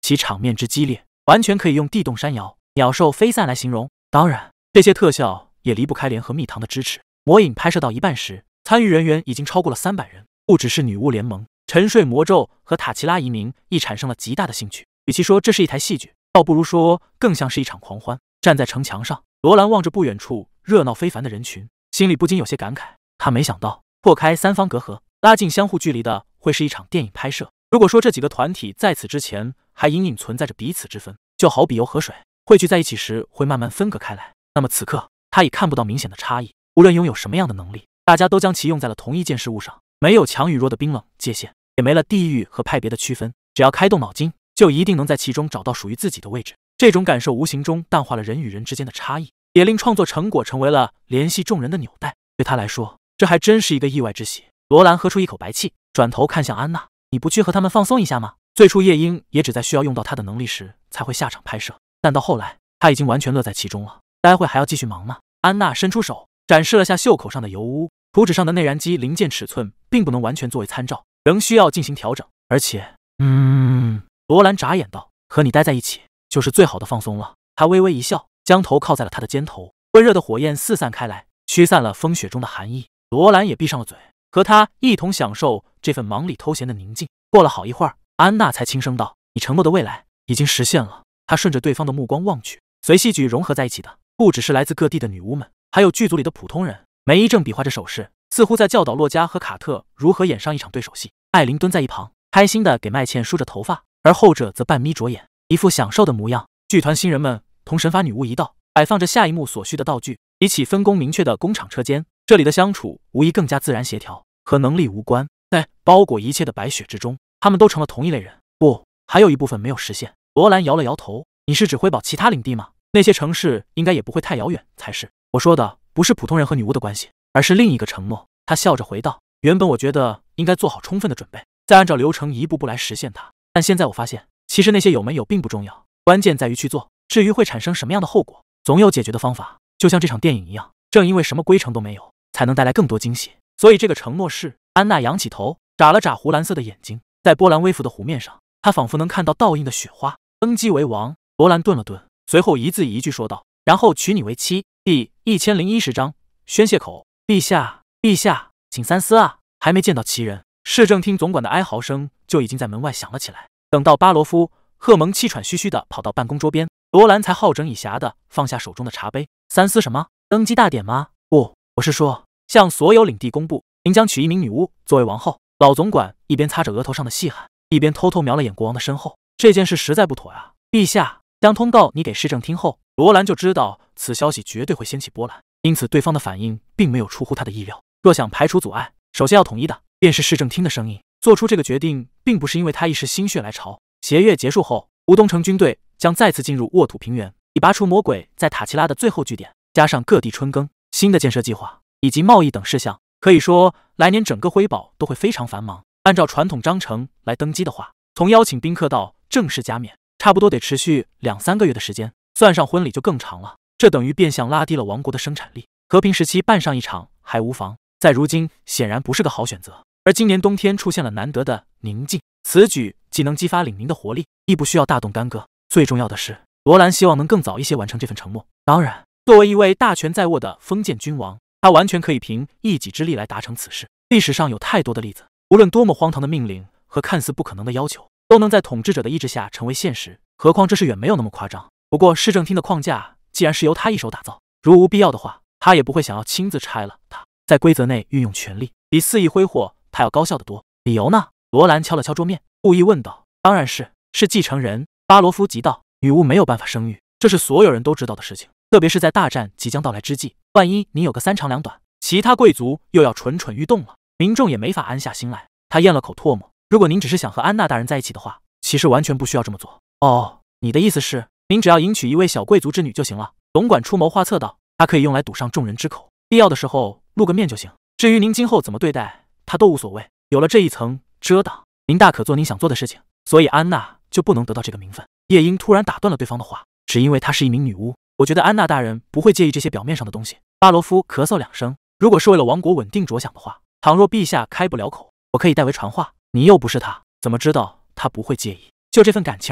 其场面之激烈，完全可以用地动山摇、鸟兽飞散来形容。当然，这些特效也离不开联合蜜糖的支持。魔影拍摄到一半时，参与人员已经超过了300人，不只是女巫联盟、沉睡魔咒和塔奇拉移民亦产生了极大的兴趣。与其说这是一台戏剧，倒不如说更像是一场狂欢。站在城墙上，罗兰望着不远处热闹非凡的人群，心里不禁有些感慨。他没想到，破开3方隔阂，拉近相互距离的会是一场电影拍摄。如果说这几个团体在此之前还隐隐存在着彼此之分，就好比油和水汇聚在一起时会慢慢分隔开来，那么此刻他已看不到明显的差异。无论拥有什么样的能力，大家都将其用在了同一件事物上，没有强与弱的冰冷界限，也没了地域和派别的区分。只要开动脑筋，就一定能在其中找到属于自己的位置。这种感受无形中淡化了人与人之间的差异，也令创作成果成为了联系众人的纽带。对他来说，这还真是一个意外之喜。罗兰喝出一口白气，转头看向安娜：“你不去和他们放松一下吗？”最初夜莺也只在需要用到他的能力时才会下场拍摄，但到后来他已经完全乐在其中了。待会还要继续忙吗？安娜伸出手展示了下袖口上的油污，图纸上的内燃机零件尺寸并不能完全作为参照，仍需要进行调整。而且，罗兰眨眼道：“和你待在一起就是最好的放松了。”他微微一笑，将头靠在了他的肩头，温热的火焰四散开来，驱散了风雪中的寒意。罗兰也闭上了嘴，和他一同享受这份忙里偷闲的宁静。过了好一会儿，安娜才轻声道：“你承诺的未来已经实现了。”她顺着对方的目光望去，随戏剧融合在一起的不只是来自各地的女巫们，还有剧组里的普通人。梅姨正比划着手势，似乎在教导洛嘉和卡特如何演上一场对手戏。艾琳蹲在一旁，开心地给麦茜梳着头发，而后者则半眯着眼，一副享受的模样。剧团新人们同神法女巫一道，摆放着下一幕所需的道具。比起分工明确的工厂车间，这里的相处无疑更加自然协调，和能力无关。在包裹一切的白雪之中，他们都成了同一类人。不，还有一部分没有实现。罗兰摇了摇头：“你是指挥保其他领地吗？那些城市应该也不会太遥远才是。我说的不是普通人和女巫的关系，而是另一个承诺。”他笑着回道：“原本我觉得应该做好充分的准备，再按照流程一步步来实现它。但现在我发现，其实那些有没有并不重要，关键在于去做。至于会产生什么样的后果，总有解决的方法。就像这场电影一样，正因为什么规程都没有，才能带来更多惊喜。所以这个承诺是……”安娜仰起头，眨了眨湖蓝色的眼睛，在波澜微浮的湖面上，她仿佛能看到倒映的雪花。登基为王。罗兰顿了顿，随后一字一句说道：“然后娶你为妻。”第1010章宣泄口。陛下，陛下，请三思啊！还没见到奇人，市政厅总管的哀嚎声就已经在门外响了起来。等到巴罗夫、赫蒙气喘吁吁地跑到办公桌边，罗兰才好整以暇地放下手中的茶杯。三思什么？登基大典吗？不，我是说，向所有领地公布，您将娶一名女巫作为王后。老总管一边擦着额头上的细汗，一边偷偷瞄了眼国王的身后。这件事实在不妥呀！陛下将通告你给市政厅后，罗兰就知道此消息绝对会掀起波澜，因此对方的反应并没有出乎他的意料。若想排除阻碍，首先要统一的便是市政厅的声音。做出这个决定，并不是因为他一时心血来潮。协约结束后，吴东城军队将再次进入沃土平原，以拔除魔鬼在塔奇拉的最后据点，加上各地春耕、新的建设计划以及贸易等事项，可以说来年整个辉宝都会非常繁忙。按照传统章程来登基的话，从邀请宾客到正式加冕，差不多得持续2-3个月的时间，算上婚礼就更长了。这等于变相拉低了王国的生产力。和平时期办上一场还无妨，在如今显然不是个好选择。而今年冬天出现了难得的宁静，此举既能激发领民的活力，亦不需要大动干戈。最重要的是，罗兰希望能更早一些完成这份承诺。当然，作为一位大权在握的封建君王，他完全可以凭一己之力来达成此事。历史上有太多的例子，无论多么荒唐的命令和看似不可能的要求，都能在统治者的意志下成为现实。何况这事远没有那么夸张。不过市政厅的框架既然是由他一手打造，如无必要的话，他也不会想要亲自拆了它。在规则内运用权力，比肆意挥霍他要高效得多。理由呢？罗兰敲了敲桌面，故意问道。当然是继承人。巴罗夫急道。女巫没有办法生育，这是所有人都知道的事情，特别是在大战即将到来之际，万一你有个3长2短，其他贵族又要蠢蠢欲动了，民众也没法安下心来。他咽了口唾沫。如果您只是想和安娜大人在一起的话，其实完全不需要这么做。哦，你的意思是，您只要迎娶一位小贵族之女就行了？总管出谋划策道。他可以用来堵上众人之口，必要的时候露个面就行。至于您今后怎么对待他都无所谓，有了这一层遮挡，您大可做您想做的事情。所以安娜就不能得到这个名分。夜莺突然打断了对方的话，只因为她是一名女巫。我觉得安娜大人不会介意这些表面上的东西。巴罗夫咳嗽2声，如果是为了王国稳定着想的话，倘若陛下开不了口，我可以代为传话。你又不是他，怎么知道他不会介意？就这份感情而言，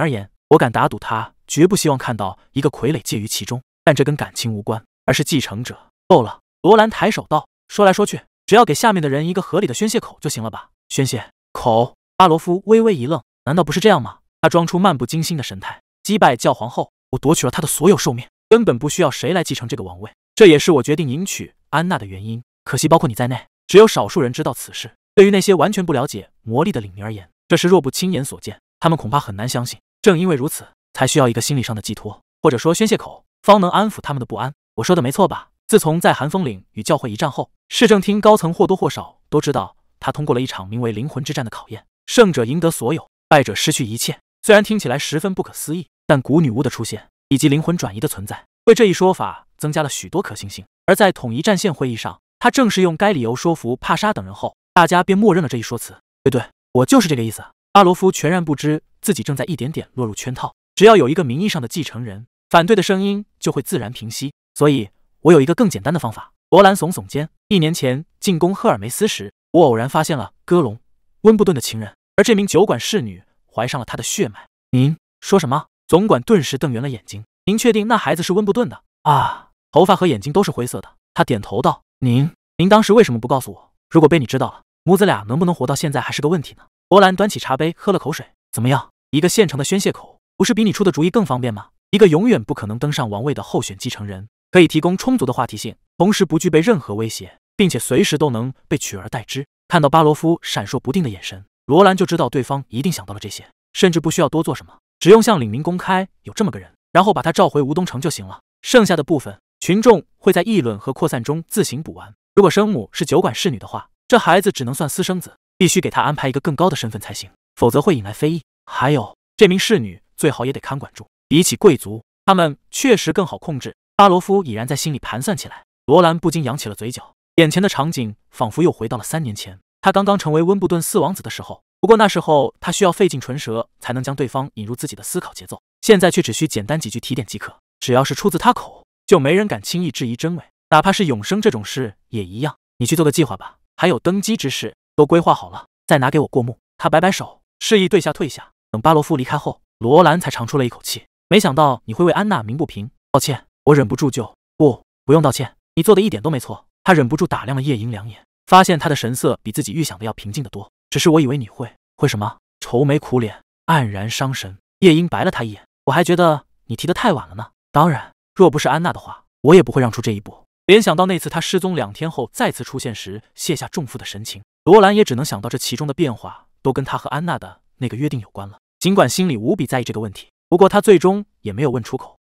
我敢打赌他绝不希望看到一个傀儡介于其中，但这跟感情无关，而是继承者。够了！罗兰抬手道，说来说去，只要给下面的人一个合理的宣泄口就行了吧？宣泄口？巴罗夫微微一愣，难道不是这样吗？他装出漫不经心的神态，击败教皇后，我夺取了他的所有寿命，根本不需要谁来继承这个王位。这也是我决定迎娶安娜的原因。可惜包括你在内，只有少数人知道此事。对于那些完全不了解魔力的领民而言，这是若不亲眼所见，他们恐怕很难相信。正因为如此，才需要一个心理上的寄托，或者说宣泄口，方能安抚他们的不安。我说的没错吧？自从在寒风岭与教会一战后，市政厅高层或多或少都知道他通过了一场名为灵魂之战的考验，胜者赢得所有，败者失去一切。虽然听起来十分不可思议，但古女巫的出现以及灵魂转移的存在，为这一说法增加了许多可信性。而在统一战线会议上，他正是用该理由说服帕莎等人后，大家便默认了这一说辞。对，我就是这个意思。巴罗夫全然不知自己正在一点点落入圈套。只要有一个名义上的继承人，反对的声音就会自然平息。所以我有一个更简单的方法。罗兰耸耸肩，1年前进攻赫尔梅斯时，我偶然发现了戈隆，温布顿的情人，而这名酒馆侍女怀上了他的血脉。您说什么？总管顿时瞪圆了眼睛。您确定那孩子是温布顿的？啊，头发和眼睛都是灰色的。他点头道，您当时为什么不告诉我？如果被你知道了，母子俩能不能活到现在还是个问题呢？罗兰端起茶杯喝了口水，怎么样？一个现成的宣泄口，不是比你出的主意更方便吗？一个永远不可能登上王位的候选继承人，可以提供充足的话题性，同时不具备任何威胁，并且随时都能被取而代之。看到巴罗夫闪烁不定的眼神，罗兰就知道对方一定想到了这些，甚至不需要多做什么，只用向领民公开有这么个人，然后把他召回吴东城就行了。剩下的部分，群众会在议论和扩散中自行补完。如果生母是酒馆侍女的话，这孩子只能算私生子，必须给他安排一个更高的身份才行，否则会引来非议。还有，这名侍女最好也得看管住，比起贵族，他们确实更好控制。巴罗夫已然在心里盘算起来，罗兰不禁扬起了嘴角，眼前的场景仿佛又回到了3年前，他刚刚成为温布顿4王子的时候。不过那时候他需要费尽唇舌才能将对方引入自己的思考节奏，现在却只需简单几句提点即可。只要是出自他口，就没人敢轻易质疑真伪，哪怕是永生这种事也一样。你去做个计划吧，还有登基之事都规划好了，再拿给我过目。他摆摆手，示意对下退下。等巴罗夫离开后，罗兰才长出了一口气，没想到你会为安娜鸣不平。抱歉，我忍不住就……不用道歉，你做的一点都没错。他忍不住打量了夜莺两眼，发现他的神色比自己预想的要平静得多。只是我以为你会什么？愁眉苦脸，黯然伤神。夜莺白了他一眼，我还觉得你提得太晚了呢。当然，若不是安娜的话，我也不会让出这一步。联想到那次他失踪2天后再次出现时卸下重负的神情，罗兰也只能想到这其中的变化都跟他和安娜的那个约定有关了。尽管心里无比在意这个问题，不过他最终也没有问出口。